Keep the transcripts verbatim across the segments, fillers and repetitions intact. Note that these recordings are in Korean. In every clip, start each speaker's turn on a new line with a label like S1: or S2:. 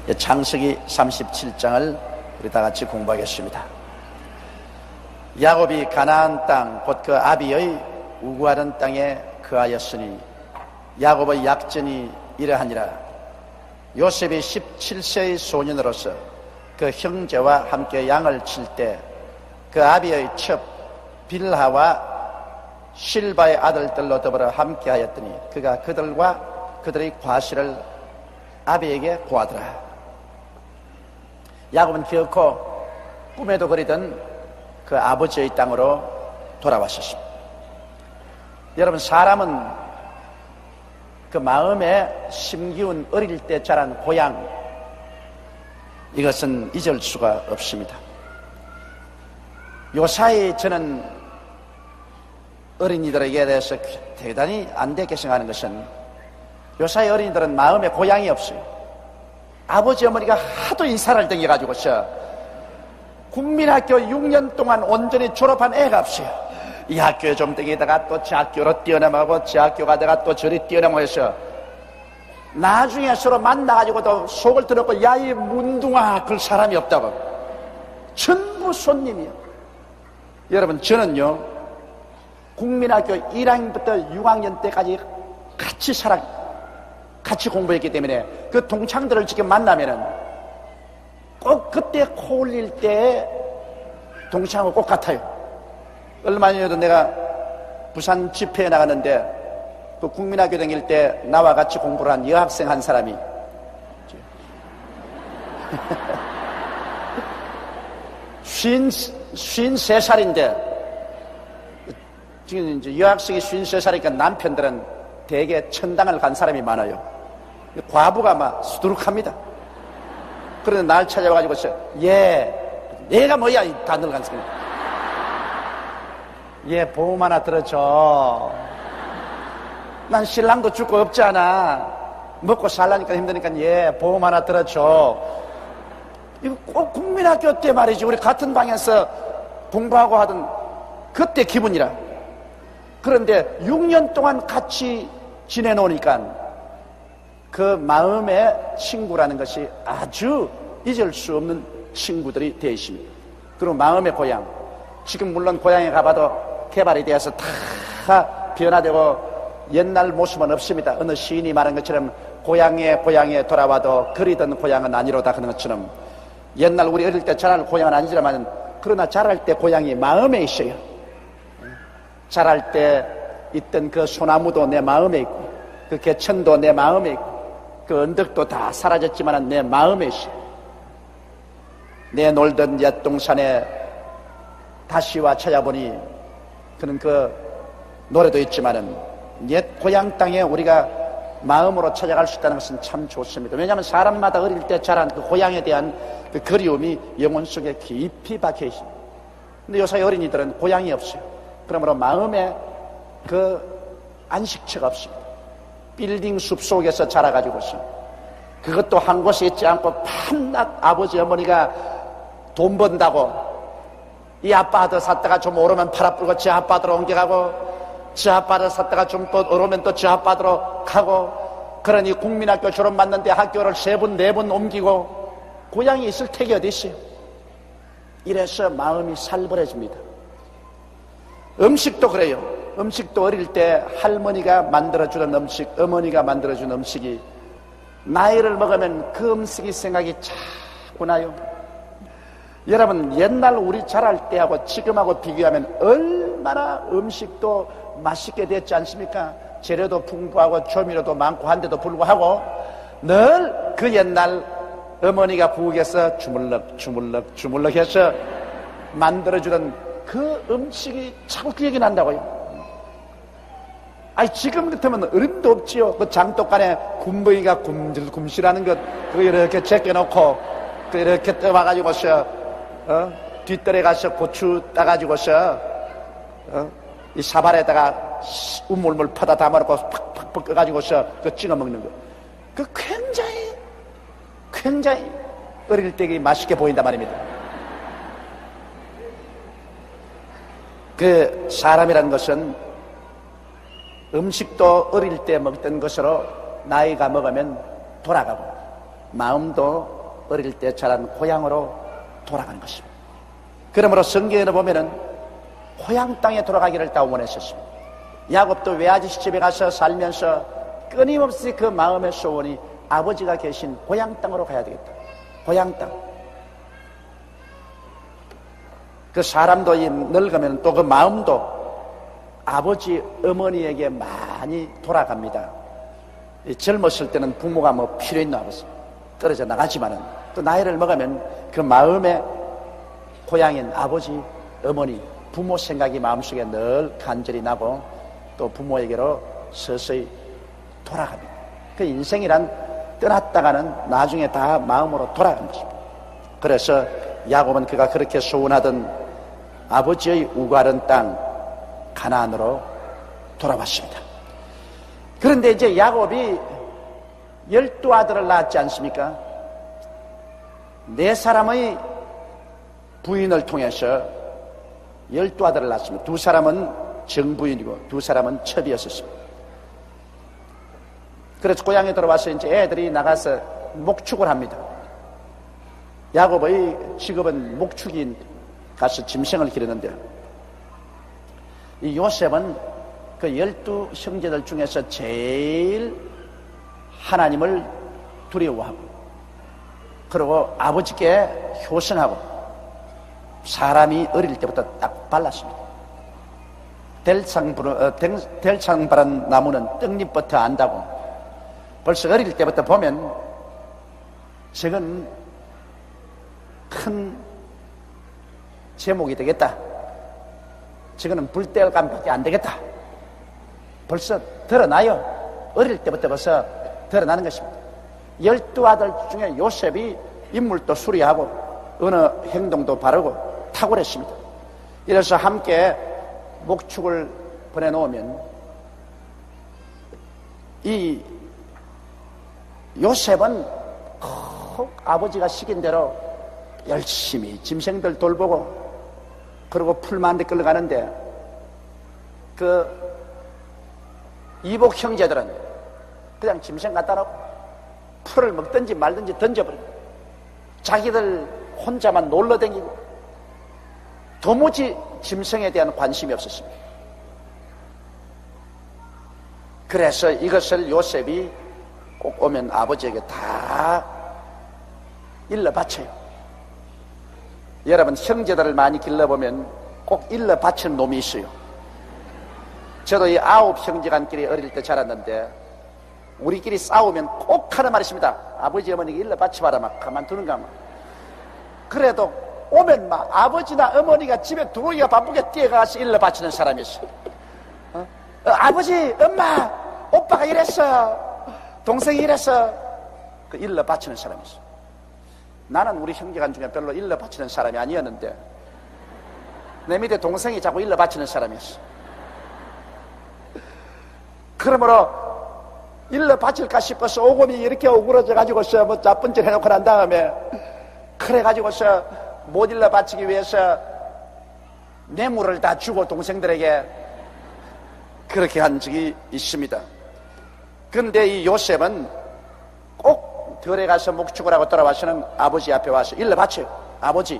S1: 창세기 삼십칠 장을 우리 다 같이 공부하겠습니다. 야곱이 가나안 땅 곧 그 아비의 우구하던 땅에 거하였으니 야곱의 약전이 이러하니라. 요셉이 십칠 세의 소년으로서 그 형제와 함께 양을 칠 때 그 아비의 첩 빌하와 실바의 아들들로 더불어 함께 하였더니 그가 그들과 그들의 과실을 아비에게 고하더라. 야곱은 결코 꿈에도 그리던 그 아버지의 땅으로 돌아왔었습니다. 여러분, 사람은 그 마음에 심기운 어릴 때 자란 고향, 이것은 잊을 수가 없습니다. 요사이 저는 어린이들에게 대해서 대단히 안 되게 생각하는 것은 요사이 어린이들은 마음에 고향이 없어요. 아버지 어머니가 하도 인사를 댕겨가지고서 국민학교 육 년 동안 온전히 졸업한 애가 없어요. 이 학교에 좀 댕기다가 또 저 학교로 뛰어넘어가고 저 학교 가다가 또 저리 뛰어넘어서 나중에 서로 만나가지고도 속을 들었고 야 이 문둥아 그럴 사람이 없다고 전부 손님이요. 여러분, 저는요 국민학교 일 학년부터 육 학년 때까지 같이 살아 같이 공부했기 때문에 그 동창들을 지금 만나면은 꼭 그때 코 올릴 때 동창하고 꼭 같아요. 얼마 전에도 내가 부산 집회에 나갔는데 그 국민학교 다닐 때 나와 같이 공부를 한 여학생 한 사람이 쉰세 살인데 지금 이제 여학생이 쉰세 살이니까 남편들은 대개 천당을 간 사람이 많아요. 과부가 막 수두룩합니다. 그런데 날 찾아와가지고 얘 얘가 뭐야 이 다 늙은 사람. 얘 보험 하나 들어줘. 난 신랑도 죽고 없잖아. 먹고 살라니까 힘드니까 얘 보험 하나 들어줘. 이거 꼭 국민학교 때 말이지. 우리 같은 방에서 공부하고 하던 그때 기분이라. 그런데 육 년 동안 같이 지내놓으니까 그 마음의 친구라는 것이 아주 잊을 수 없는 친구들이 되어 있습니다. 그리고 마음의 고향, 지금 물론 고향에 가봐도 개발이 되어서 다 변화되고 옛날 모습은 없습니다. 어느 시인이 말한 것처럼 고향에 고향에 돌아와도 그리던 고향은 아니로다 하는 것처럼 옛날 우리 어릴 때 자랄 고향은 아니지만 그러나 자랄 때 고향이 마음에 있어요. 자랄 때 있던 그 소나무도 내 마음에 있고 그 개천도 내 마음에 있고 그 언덕도 다 사라졌지만 내 마음에 있어. 내 놀던 옛 동산에 다시와 찾아보니 그는 그 노래도 있지만은 옛 고향 땅에 우리가 마음으로 찾아갈 수 있다는 것은 참 좋습니다. 왜냐하면 사람마다 어릴 때 자란 그 고향에 대한 그 그리움이 영혼 속에 깊이 박혀 있습니다. 근데 요새 어린이들은 고향이 없어요. 그러므로 마음에 그 안식처가 없습니다. 빌딩 숲 속에서 자라가지고서 그것도 한 곳에 있지 않고 밤낮 아버지 어머니가 돈 번다고 이 아파트 샀다가 좀 오르면 팔아 불고 저 아파트로 옮겨가고 저 아파트 샀다가 좀 또 오르면 또 저 아파트로 가고 그러니 국민학교 졸업 맞는데 학교를 세 번 네 번 옮기고 고향이 있을 택이 어디 있어요. 이래서 마음이 살벌해집니다. 음식도 그래요. 음식도 어릴 때 할머니가 만들어주는 음식, 어머니가 만들어준 음식이 나이를 먹으면 그 음식이 생각이 자꾸 나요. 여러분, 옛날 우리 자랄 때하고 지금하고 비교하면 얼마나 음식도 맛있게 됐지 않습니까? 재료도 풍부하고 조미료도 많고 한데도 불구하고 늘 그 옛날 어머니가 부엌에서 주물럭 주물럭 주물럭 해서 만들어주는 그 음식이 자꾸 기억이 난다고요. 아니 지금 같으면 어림도 없지요. 그 장독간에 군뱅이가 굶질 굶실하는 것 그거 이렇게 제껴놓고 그 이렇게 떠와가지고서 어? 뒷뜰에 가서 고추 따가지고서 어? 이 사발에다가 우물물 퍼다 담아놓고 팍팍팍 꺼가지고서 그 찍어 먹는 거. 그 굉장히 굉장히 어릴 때 맛있게 보인단 말입니다. 그 사람이라는 것은 음식도 어릴 때 먹던 것으로 나이가 먹으면 돌아가고 마음도 어릴 때 자란 고향으로 돌아가는 것입니다. 그러므로 성경에 보면은 고향 땅에 돌아가기를 다 원했었습니다. 야곱도 외아저씨 집에 가서 살면서 끊임없이 그 마음의 소원이 아버지가 계신 고향 땅으로 가야 되겠다. 고향 땅. 그 사람도 늙으면 또 그 마음도 아버지, 어머니에게 많이 돌아갑니다. 젊었을 때는 부모가 뭐 필요 있나 하면서 떨어져 나가지만은 또 나이를 먹으면 그 마음의 고향인 아버지, 어머니, 부모 생각이 마음속에 늘 간절히 나고 또 부모에게로 서서히 돌아갑니다. 그 인생이란 떠났다가는 나중에 다 마음으로 돌아가는 것입니다. 그래서 야곱은 그가 그렇게 소원하던 아버지의 우가른 땅 가나안으로 돌아왔습니다. 그런데 이제 야곱이 열두 아들을 낳았지 않습니까? 네 사람의 부인을 통해서 열두 아들을 낳았습니다. 두 사람은 정부인이고 두 사람은 첩이었습니다. 그래서 고향에 들어와서 이제 애들이 나가서 목축을 합니다. 야곱의 직업은 목축인 가서 짐승을 기르는데, 이 요셉은 그 열두 형제들 중에서 제일 하나님을 두려워하고, 그리고 아버지께 효성하고, 사람이 어릴 때부터 딱 발랐습니다. 델창 바란 나무는 떡잎부터 안다고. 벌써 어릴 때부터 보면 저건 큰 제목이 되겠다. 저거는 불대감밖에 안 되겠다. 벌써 드러나요. 어릴 때부터 벌써 드러나는 것입니다. 열두 아들 중에 요셉이 인물도 수리하고 어느 행동도 바르고 탁월했습니다. 이래서 함께 목축을 보내놓으면 이 요셉은 꼭 아버지가 시킨 대로 열심히 짐승들 돌보고 그리고 풀만 데 끌려가는데, 그 이복 형제들은 그냥 짐승 갖다 놓고 풀을 먹든지 말든지 던져버리고 자기들 혼자만 놀러다니고 도무지 짐승에 대한 관심이 없었습니다. 그래서 이것을 요셉이 꼭 오면 아버지에게 다 일러 바쳐요. 여러분, 형제들을 많이 길러보면 꼭 일러 바치는 놈이 있어요. 저도 이 아홉 형제간끼리 어릴 때 자랐는데 우리끼리 싸우면 꼭 하는 말이 있습니다. 아버지 어머니가 일러 바쳐봐라. 막 가만두는가 막. 그래도 오면 막 아버지나 어머니가 집에 들어오기가 바쁘게 뛰어가서 일러 바치는 사람이 있어요. 어? 어, 아버지, 엄마, 오빠가 이랬어, 동생이 이랬어. 그 일러 바치는 사람이 있어요. 나는 우리 형제간 중에 별로 일러 바치는 사람이 아니었는데 내 밑에 동생이 자꾸 일러 바치는 사람이었어. 그러므로 일러 바칠까 싶어서 오금이 이렇게 오그러져 가지고서 뭐 나쁜 짓 해놓고 난 다음에 그래 가지고서 못 일러 바치기 위해서 뇌물을 다 주고 동생들에게 그렇게 한 적이 있습니다. 그런데 이 요셉은 꼭 들에 가서 목축을 하고 돌아와서는 아버지 앞에 와서 일러 바쳐요. 아버지,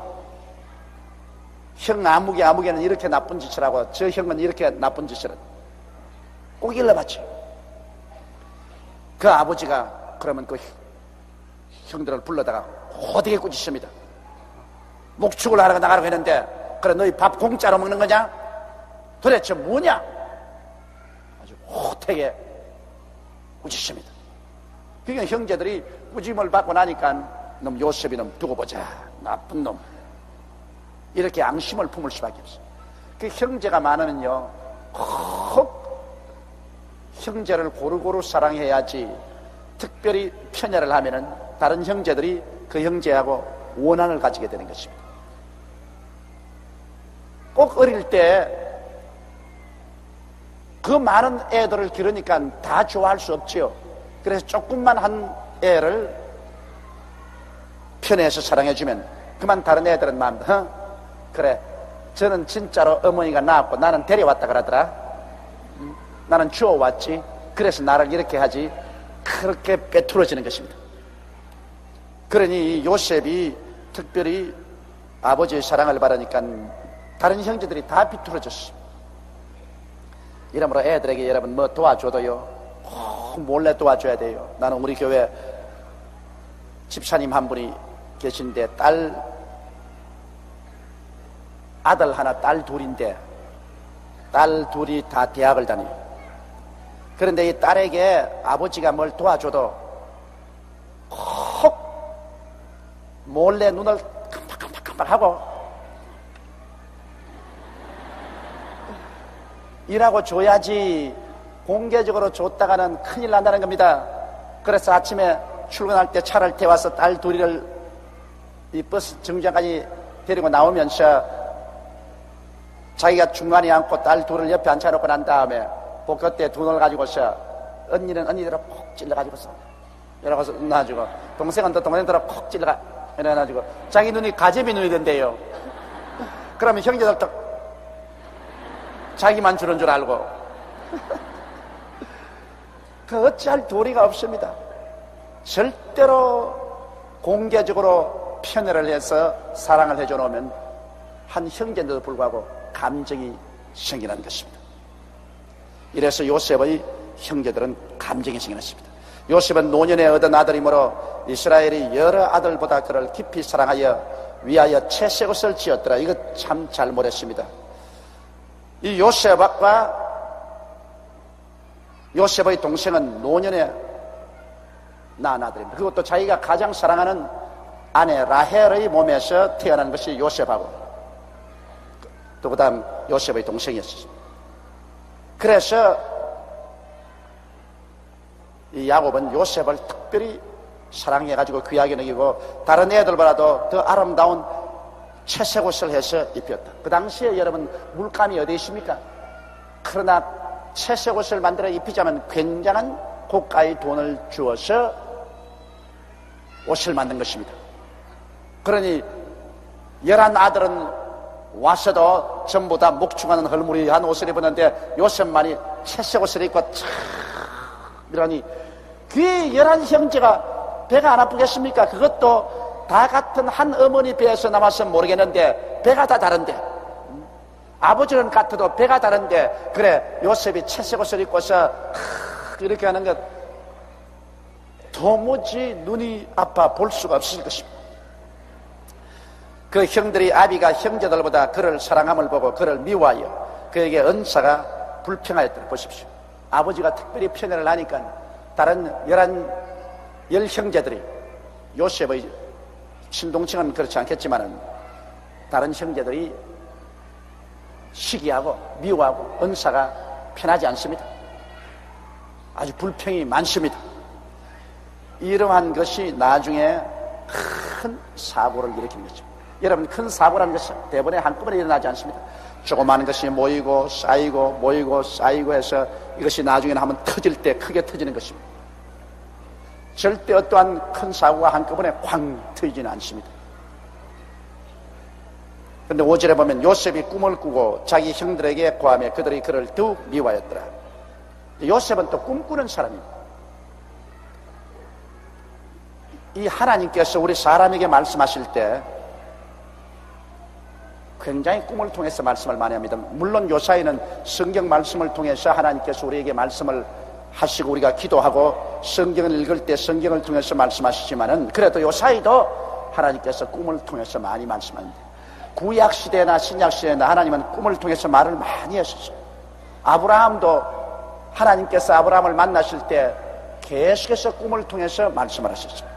S1: 형 아무개 아무개는 이렇게 나쁜 짓을 하고 저 형은 이렇게 나쁜 짓을 하고 꼭 일러 바쳐요. 그 아버지가 그러면 그 형들을 불러다가 호되게 꾸짖습니다. 목축을 하러 나가라고 했는데 그래 너희 밥 공짜로 먹는 거냐? 도대체 뭐냐? 아주 호되게 꾸짖습니다. 그러니까 형제들이 꾸짐을 받고 나니까 놈 요셉이 놈 두고 보자, 나쁜 놈, 이렇게 앙심을 품을 수밖에 없어요. 그 형제가 많으면요 꼭 형제를 고루고루 사랑해야지, 특별히 편애를 하면은 다른 형제들이 그 형제하고 원한을 가지게 되는 것입니다. 꼭 어릴 때 그 많은 애들을 기르니까 다 좋아할 수 없지요. 그래서 조금만 한 애를 편애해서 사랑해주면 그만 다른 애들은 마음, 어? 그래, 저는 진짜로 어머니가 낳았고 나는 데려왔다 그러더라. 음? 나는 주워왔지. 그래서 나를 이렇게 하지. 그렇게 빼뚫어지는 것입니다. 그러니 요셉이 특별히 아버지의 사랑을 받으니까 다른 형제들이 다 비뚤어졌어. 이러므로 애들에게 여러분 뭐 도와줘도요 꼭 몰래 도와줘야 돼요. 나는 우리 교회 집사님 한 분이 계신데 딸 아들 하나 딸 둘인데 딸 둘이 다 대학을 다녀요. 그런데 이 딸에게 아버지가 뭘 도와줘도 꼭 몰래 눈을 깜빡깜빡깜빡하고 일하고 줘야지 공개적으로 줬다가는 큰일 난다는 겁니다. 그래서 아침에 출근할 때 차를 태워서 딸 둘이를 이 버스 정류장까지 데리고 나오면서 자기가 중간에 앉고 딸 둘을 옆에 앉혀놓고 난 다음에 복교 때 돈을 가지고서 언니는 언니대로 콕 찔러가지고서 이러고서 놔주고 동생은 또 동생대로 콕 찔러가 이래가지고 자기 눈이 가재미 눈이 된대요. 그러면 형제들도 자기만 주는 줄 알고 그 어찌할 도리가 없습니다. 절대로 공개적으로 편애를 해서 사랑을 해줘 놓으면 한 형제인데도 불구하고 감정이 생기는 것입니다. 이래서 요셉의 형제들은 감정이 생겨났습니다. 요셉은 노년에 얻은 아들이므로 이스라엘이 여러 아들보다 그를 깊이 사랑하여 위하여 채색옷을 지었더라. 이거 참 잘못했습니다. 이 요셉과 요셉의 동생은 노년에 낳은 아들입니다. 그것도 자기가 가장 사랑하는 아내 라헬의 몸에서 태어난 것이 요셉하고 또 그 다음 요셉의 동생이었습니다. 그래서 이 야곱은 요셉을 특별히 사랑해가지고 귀하게 여기고 다른 애들보다도 더 아름다운 채색 옷을 해서 입혔다. 그 당시에 여러분 물감이 어디 있습니까? 그러나 채색 옷을 만들어 입히자면 굉장한 고가의 돈을 주어서 옷을 만든 것입니다. 그러니 열한 아들은 와서도 전부 다 목축하는 헐무리한 옷을 입었는데 요셉만이 채색 옷을 입고 참 이러니 그 열한 형제가 배가 안 아프겠습니까? 그것도 다 같은 한 어머니 배에서 남아서 모르겠는데 배가 다 다른데 아버지는 같아도 배가 다른데 그래 요셉이 채색 옷을 입고서 이렇게 하는 것 도무지 눈이 아파 볼 수가 없을 것입니다. 그 형들이 아비가 형제들보다 그를 사랑함을 보고 그를 미워하여 그에게 은사가 불평하였더라. 보십시오. 아버지가 특별히 편애를 하니까 다른 열한 열 형제들이 요셉의 친동층은 그렇지 않겠지만은 다른 형제들이 시기하고 미워하고 은사가 편하지 않습니다. 아주 불평이 많습니다. 이러한 것이 나중에 큰 사고를 일으키는 거죠. 여러분 큰 사고라는 것은 대부분에 한꺼번에 일어나지 않습니다. 조그마한 것이 모이고 쌓이고 모이고 쌓이고 해서 이것이 나중에는 한번 터질 때 크게 터지는 것입니다. 절대 어떠한 큰 사고가 한꺼번에 쾅 터지지는 않습니다. 그런데 오 절에 보면 요셉이 꿈을 꾸고 자기 형들에게 고하며 그들이 그를 더욱 미워하였더라. 요셉은 또 꿈꾸는 사람입니다. 이 하나님께서 우리 사람에게 말씀하실 때 굉장히 꿈을 통해서 말씀을 많이 합니다. 물론 요사이는 성경 말씀을 통해서 하나님께서 우리에게 말씀을 하시고 우리가 기도하고 성경을 읽을 때 성경을 통해서 말씀하시지만은 그래도 요사이도 하나님께서 꿈을 통해서 많이 말씀합니다. 구약시대나 신약시대나 하나님은 꿈을 통해서 말을 많이 하셨어요. 아브라함도 하나님께서 아브라함을 만나실 때 계속해서 꿈을 통해서 말씀을 하셨어요.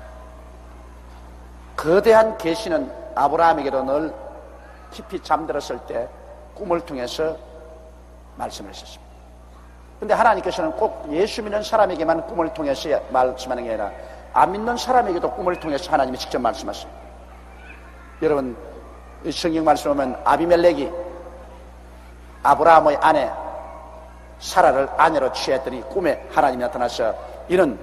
S1: 거대한 계시는 아브라함에게도 늘 깊이 잠들었을 때 꿈을 통해서 말씀을 하셨습니다. 그런데 하나님께서는 꼭 예수 믿는 사람에게만 꿈을 통해서 말씀하는 게 아니라 안 믿는 사람에게도 꿈을 통해서 하나님이 직접 말씀하세요. 여러분 성경 말씀 보면 아비멜렉이 아브라함의 아내 사라를 아내로 취했더니 꿈에 하나님이 나타나서 이는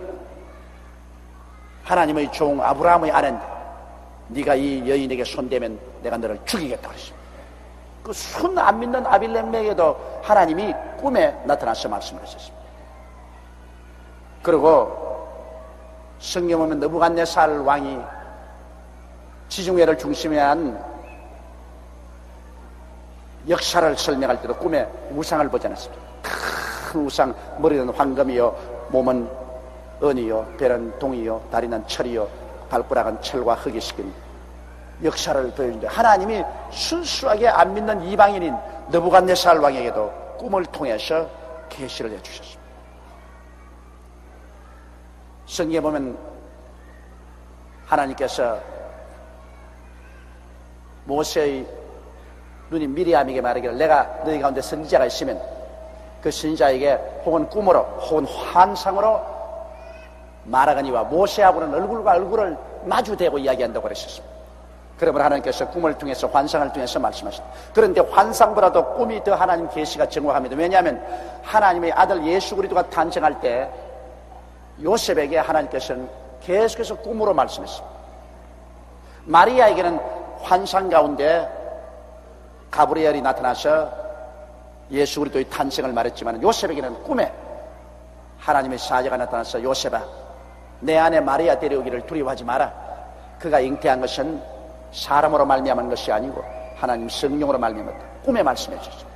S1: 하나님의 종 아브라함의 아내인데 네가 이 여인에게 손대면 내가 너를 죽이겠다 그랬습니다. 그 순 안 믿는 아비멜렉에게도 하나님이 꿈에 나타나서 말씀을 하셨습니다. 그리고 성경 보면 느부갓네살 왕이 지중해를 중심에 한 역사를 설명할 때도 꿈에 우상을 보지 않았습니다. 큰 우상, 머리는 황금이요, 몸은 은이요, 배는 동이요, 다리는 철이요, 발가락은 철과 흙이 섞인 역사를 보여주는데, 하나님이 순수하게 안 믿는 이방인인 느부갓네살 왕에게도 꿈을 통해서 계시를 해주셨습니다. 성경에 보면 하나님께서 모세의 눈이 미리암에게 말하기를, 내가 너희 가운데 선지자가 있으면 그 선지자에게 혹은 꿈으로 혹은 환상으로 말하거니와 모세하고는 얼굴과 얼굴을 마주대고 이야기한다고 그랬었습니다. 그러므로 하나님께서 꿈을 통해서, 환상을 통해서 말씀하십니다. 그런데 환상보다도 꿈이 더 하나님 계시가 정확합니다. 왜냐하면 하나님의 아들 예수 그리스도가 탄생할 때 요셉에게 하나님께서는 계속해서 꿈으로 말씀했습니다. 마리아에게는 환상 가운데 가브리엘이 나타나서 예수 그리스도의 탄생을 말했지만, 요셉에게는 꿈에 하나님의 사자가 나타나서, 요셉아, 내 아내 마리아 데려오기를 두려워하지 마라. 그가 잉태한 것은 사람으로 말미암은 것이 아니고 하나님 성령으로 말미암았다. 꿈에 말씀해 주셨습니다.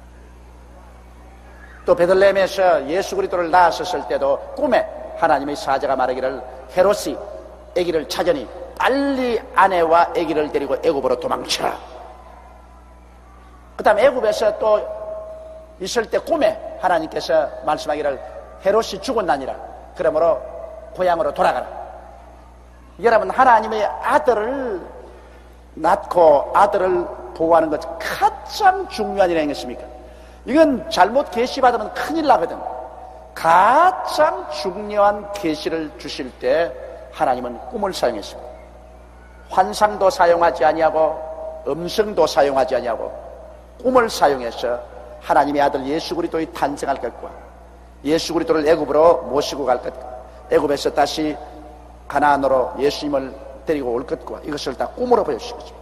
S1: 또 베들레헴에서 예수 그리스도를 낳았을 때도 꿈에 하나님의 사자가 말하기를, 헤롯이 아기를 찾으니 빨리 아내와 아기를 데리고 애굽으로 도망쳐라. 그 다음 애굽에서 또 있을 때 꿈에 하나님께서 말씀하기를, 헤롯이 죽었나니라. 그러므로 고향으로 돌아가라. 여러분, 하나님의 아들을 낳고 아들을 보호하는 것 가장 중요한 일이 아니겠습니까? 이건 잘못 계시받으면 큰일 나거든. 가장 중요한 계시를 주실 때 하나님은 꿈을 사용했습니다. 환상도 사용하지 아니하고 음성도 사용하지 아니하고 꿈을 사용해서 하나님의 아들 예수 그리스도의 탄생할 것과 예수 그리스도를 애굽으로 모시고 갈 것과 애굽에서 다시 가나안으로 예수님을 데리고 올 것과 이것을 다 꿈으로 보여주신 거죠.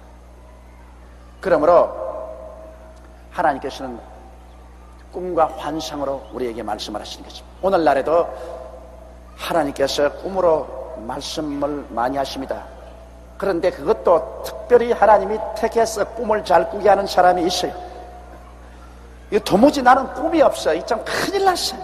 S1: 그러므로 하나님께서는 꿈과 환상으로 우리에게 말씀을 하시는 것입니다. 오늘날에도 하나님께서 꿈으로 말씀을 많이 하십니다. 그런데 그것도 특별히 하나님이 택해서 꿈을 잘 꾸게 하는 사람이 있어요. 이거 도무지 나는 꿈이 없어. 이 참 큰일 났어요.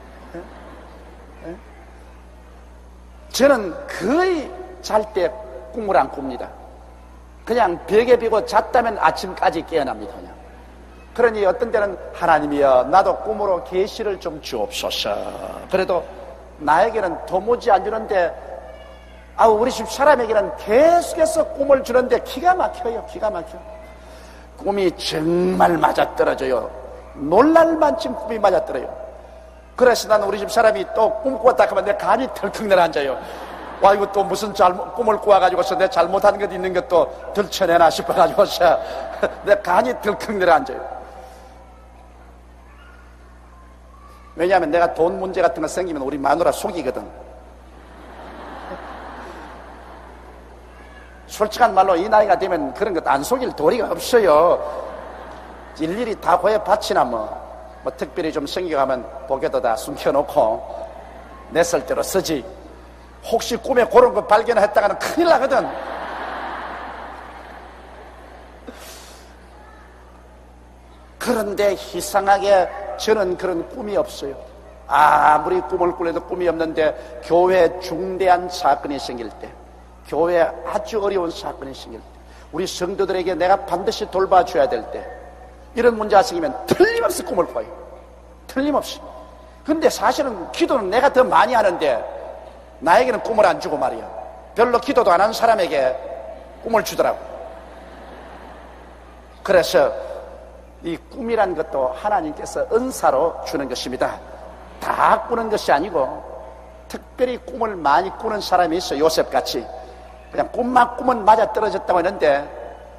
S1: 저는 거의 잘 때 꿈을 안 꿉니다. 그냥 벽에 비고 잤다면 아침까지 깨어납니다. 그냥. 그러니 어떤 때는, 하나님이여, 나도 꿈으로 계시를 좀 주옵소서. 그래도 나에게는 도무지 안 주는데, 아우, 우리 집 사람에게는 계속해서 꿈을 주는데 기가 막혀요. 기가 막혀. 꿈이 정말 맞아떨어져요. 놀랄 만큼 꿈이 맞아떨어요. 그래서 나는 우리 집 사람이 또 꿈꾸었다 하면 내 간이 덜컥 내려앉아요. 와, 이거 또 무슨 잘못, 꿈을 꾸어가지고서 내 잘못한 것 있는 것도 들춰내나 싶어가지고서 내 간이 덜컥 내려앉아요. 왜냐하면 내가 돈 문제 같은 거 생기면 우리 마누라 속이거든. 솔직한 말로 이 나이가 되면 그런 것 안 속일 도리가 없어요. 일일이 다 고해 바치나 뭐. 뭐 특별히 좀 생겨가면 보게도 다 숨겨놓고 내 쓸대로 쓰지. 혹시 꿈에 그런 거 발견했다가는 큰일 나거든. 그런데 이상하게 저는 그런 꿈이 없어요. 아무리 꿈을 꾸려도 꿈이 없는데 교회에 중대한 사건이 생길 때, 교회에 아주 어려운 사건이 생길 때, 우리 성도들에게 내가 반드시 돌봐줘야 될 때, 이런 문제가 생기면 틀림없이 꿈을 꿔요. 틀림없이. 근데 사실은 기도는 내가 더 많이 하는데 나에게는 꿈을 안 주고 말이야. 별로 기도도 안 하는 사람에게 꿈을 주더라고. 그래서 이 꿈이란 것도 하나님께서 은사로 주는 것입니다. 다 꾸는 것이 아니고 특별히 꿈을 많이 꾸는 사람이 있어. 요셉같이 그냥 꿈만 꾸면 맞아떨어졌다고 했는데,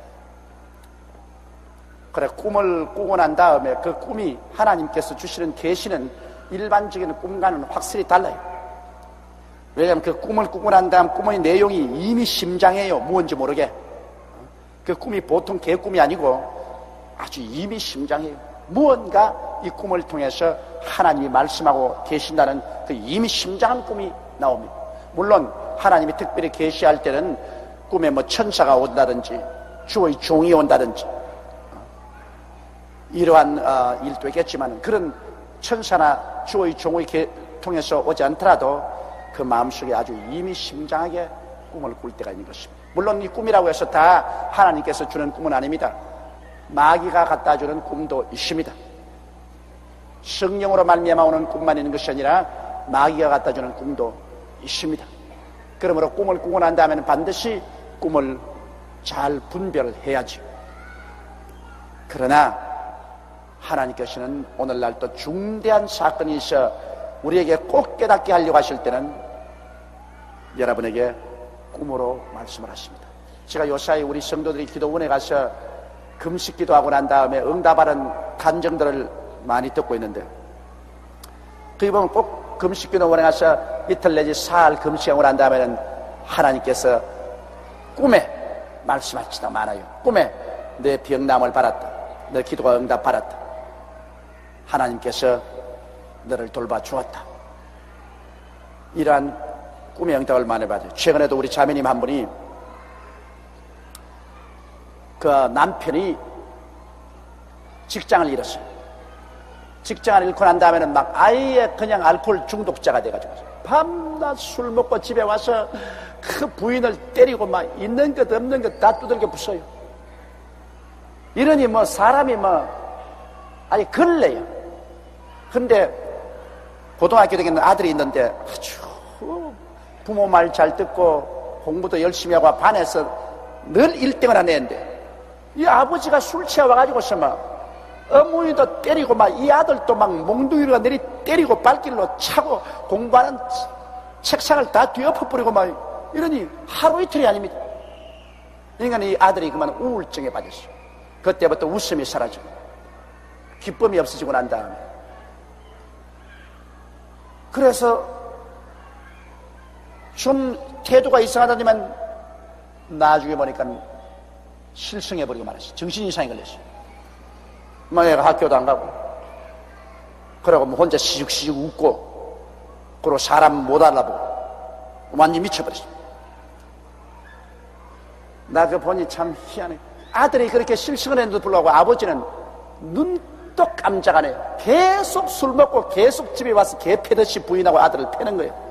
S1: 그래, 꿈을 꾸고 난 다음에 그 꿈이 하나님께서 주시는 계시는 일반적인 꿈과는 확실히 달라요. 왜냐하면 그 꿈을 꾸고 난 다음 꿈의 내용이 이미 심장해요. 무언지 모르게. 그 꿈이 보통 개꿈이 아니고 아주 이미 심장해요. 무언가 이 꿈을 통해서 하나님이 말씀하고 계신다는 그 이미 심장한 꿈이 나옵니다. 물론 하나님이 특별히 계시할 때는 꿈에 뭐 천사가 온다든지 주의 종이 온다든지 이러한 어, 일도 있겠지만 그런 천사나 주의 종의 개, 통해서 오지 않더라도 그 마음속에 아주 이미 심장하게 꿈을 꿀 때가 있는 것입니다. 물론 이 꿈이라고 해서 다 하나님께서 주는 꿈은 아닙니다. 마귀가 갖다 주는 꿈도 있습니다. 성령으로 말미암아 오는 꿈만 있는 것이 아니라 마귀가 갖다 주는 꿈도 있습니다. 그러므로 꿈을 꾸고 난 다음에는 반드시 꿈을 잘 분별해야지. 그러나 하나님께서는 오늘날 또 중대한 사건이 있어 우리에게 꼭 깨닫게 하려고 하실 때는 여러분에게 꿈으로 말씀을 하십니다. 제가 요사이 우리 성도들이 기도원에 가서 금식 기도하고 난 다음에 응답하는 간증들을 많이 듣고 있는데, 그게 보면 꼭 금식 기도원에 가서 이틀 내지 사흘 금식하고 난 다음에는 하나님께서 꿈에 말씀할 때가 많아요. 꿈에 내 병남을 받았다, 내 기도가 응답 받았다, 하나님께서 너를 돌봐주었다, 이러한 꿈의 응답을 많이 받아요. 최근에도 우리 자매님 한 분이 그 남편이 직장을 잃었어요. 직장을 잃고 난 다음에는 막 아예 그냥 알코올 중독자가 돼가지고 밤낮 술 먹고 집에 와서 그 부인을 때리고 막 있는 것 없는 것 다 두들겨 부숴요. 이러니 뭐 사람이 뭐 아예 걸레요. 근데 고등학교 다니는 아들이 있는데 아주 부모 말 잘 듣고 공부도 열심히 하고 반에서 늘 일 등을 하는데, 이 아버지가 술 취해와가지고서 막 어머니도 때리고 막 이 아들도 막 몽둥이로 내리 때리고 발길로 차고 공부하는 책상을 다 뒤엎어버리고 막 이러니 하루 이틀이 아닙니다. 그러니까 이 아들이 그만 우울증에 빠졌어요. 그때부터 웃음이 사라지고 기쁨이 없어지고 난 다음에, 그래서 좀 태도가 이상하다지만 나중에 보니까 실성해버리고 말았어요. 정신이상이 걸렸어요. 막 애가 학교도 안 가고, 그러고 뭐 혼자 시죽시죽 웃고, 그리고 사람 못 알아보고 완전히 미쳐버렸어요. 나 그거 보니 참 희한해. 아들이 그렇게 실성을 했는데도 불구하고 아버지는 눈도 깜짝 안 해요. 계속 술 먹고 계속 집에 와서 개 패듯이 부인하고 아들을 패는 거예요.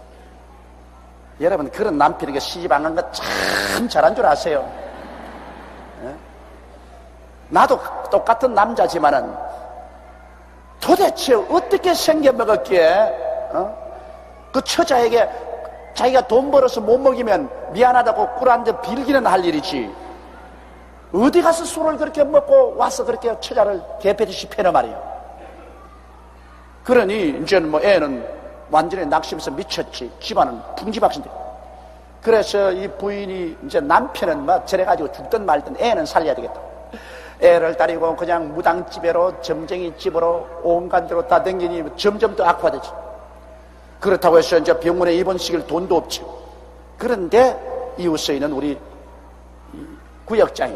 S1: 여러분, 그런 남편에게 시집 안 간 거 참 잘한 줄 아세요. 예? 나도 똑같은 남자지만은 도대체 어떻게 생겨먹었기에 어? 그 처자에게 자기가 돈 벌어서 못 먹이면 미안하다고 꿀 한 잔 빌기는 할 일이지, 어디 가서 술을 그렇게 먹고 와서 그렇게 처자를 개패듯이 패는 말이에요. 그러니 이제는 뭐 애는 완전히 낙심해서 미쳤지. 집안은 풍지박신데. 그래서 이 부인이 이제 남편은 막 저래가지고 죽든 말든 애는 살려야 되겠다. 애를 따리고 그냥 무당집으로 점쟁이 집으로 온갖 데로 다 댕기니 점점 더 악화되지. 그렇다고 해서 이제 병원에 입원시킬 돈도 없지. 그런데 이웃에 있는 우리 구역장이,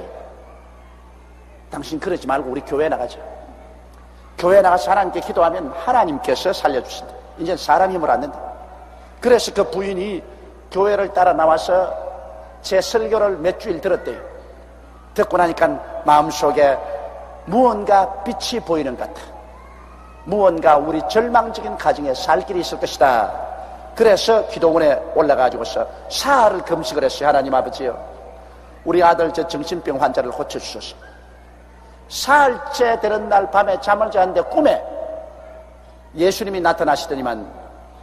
S1: 당신 그러지 말고 우리 교회에 나가자. 교회에 나가서 하나님께 기도하면 하나님께서 살려주신다. 이제 사람 힘을 안 낸다. 그래서 그 부인이 교회를 따라 나와서 제 설교를 몇 주일 들었대요. 듣고 나니까 마음속에 무언가 빛이 보이는 것 같아. 무언가 우리 절망적인 가정에 살 길이 있을 것이다. 그래서 기도원에 올라가지고서 사흘을 금식을 했어요. 하나님 아버지요, 우리 아들 저 정신병 환자를 고쳐주소서. 사흘째 되는 날 밤에 잠을 자는데 꿈에 예수님이 나타나시더니만,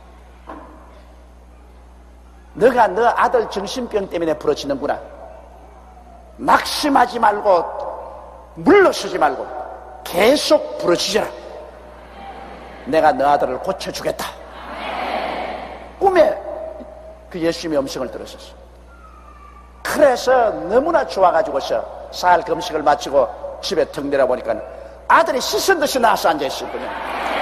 S1: 너가 너 아들 정신병 때문에 부러지는구나. 낙심하지 말고 물러서지 말고 계속 부러지져라. 내가 너 아들을 고쳐주겠다. 꿈에 그 예수님의 음성을 들었었어. 그래서 너무나 좋아가지고서 사흘 금식을 마치고 집에 턱 내려보니까 아들이 씻은 듯이 나와서 앉아있어요. 그냥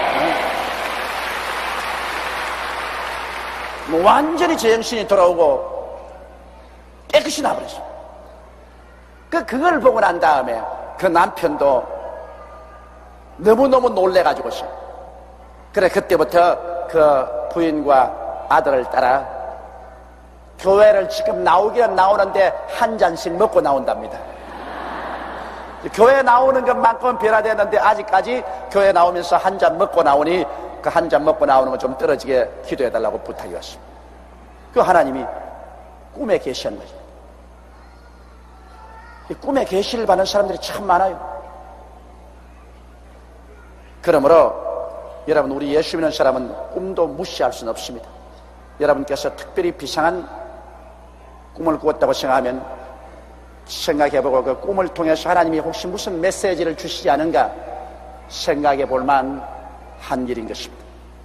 S1: 뭐 완전히 제정신이 돌아오고 깨끗이 나버렸어. 그 그걸 보고 난 다음에 그 남편도 너무너무 놀래가지고서, 그래 그때부터 그 부인과 아들을 따라 교회를 지금 나오기는 나오는데 한 잔씩 먹고 나온답니다. 교회 나오는 것만큼은 변화되는데 아직까지 교회 나오면서 한 잔 먹고 나오니 그 한 잔 먹고 나오는 거 좀 떨어지게 기도해달라고 부탁이 왔습니다. 그 하나님이 꿈에 계시는 거죠. 이 꿈에 계시를 받는 사람들이 참 많아요. 그러므로 여러분, 우리 예수 믿는 사람은 꿈도 무시할 수는 없습니다. 여러분께서 특별히 비상한 꿈을 꾸었다고 생각하면 생각해보고 그 꿈을 통해서 하나님이 혹시 무슨 메시지를 주시지 않은가 생각해 볼 만한 일인 것입니다.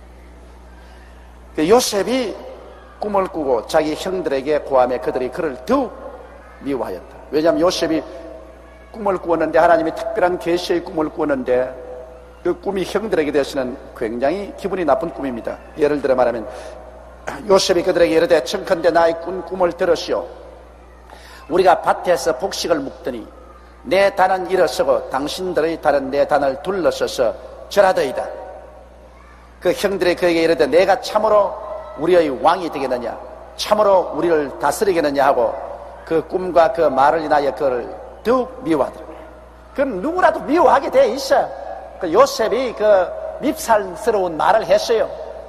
S1: 요셉이 꿈을 꾸고 자기 형들에게 고함에 그들이 그를 더욱 미워하였다. 왜냐하면 요셉이 꿈을 꾸었는데, 하나님이 특별한 계시의 꿈을 꾸었는데 그 꿈이 형들에게 대해서는 굉장히 기분이 나쁜 꿈입니다. 예를 들어 말하면 요셉이 그들에게 이르되 청컨대 나의 꾼 꿈을 들으시오. 우리가 밭에서 곡식을 묵더니 내 단은 일어서고 당신들의 단은 내 단을 둘러서서 절하더이다. 그 형들이 그에게 이르되 내가 참으로 우리의 왕이 되겠느냐, 참으로 우리를 다스리겠느냐 하고 그 꿈과 그 말을 인하여 그를 더욱 미워하더라. 그건 누구라도 미워하게 돼 있어요. 그 요셉이 그 밉살스러운 말을 했어요.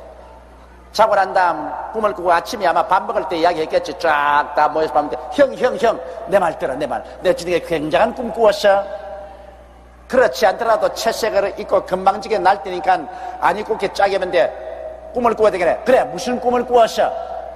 S1: 자고 난 다음 꿈을 꾸고 아침에 아마 밥 먹을 때 이야기했겠지. 쫙 다 모여서 봤는데 형, 형, 형, 내 말 들어, 내 말. 내 주님께 굉장한 꿈 꾸었어. 그렇지 않더라도 채색을 입고 금방지게 날 때니까 안 입고 이렇게 짜게 하면 돼. 꿈을 꾸어야 되겠네. 그래, 무슨 꿈을 꾸었어?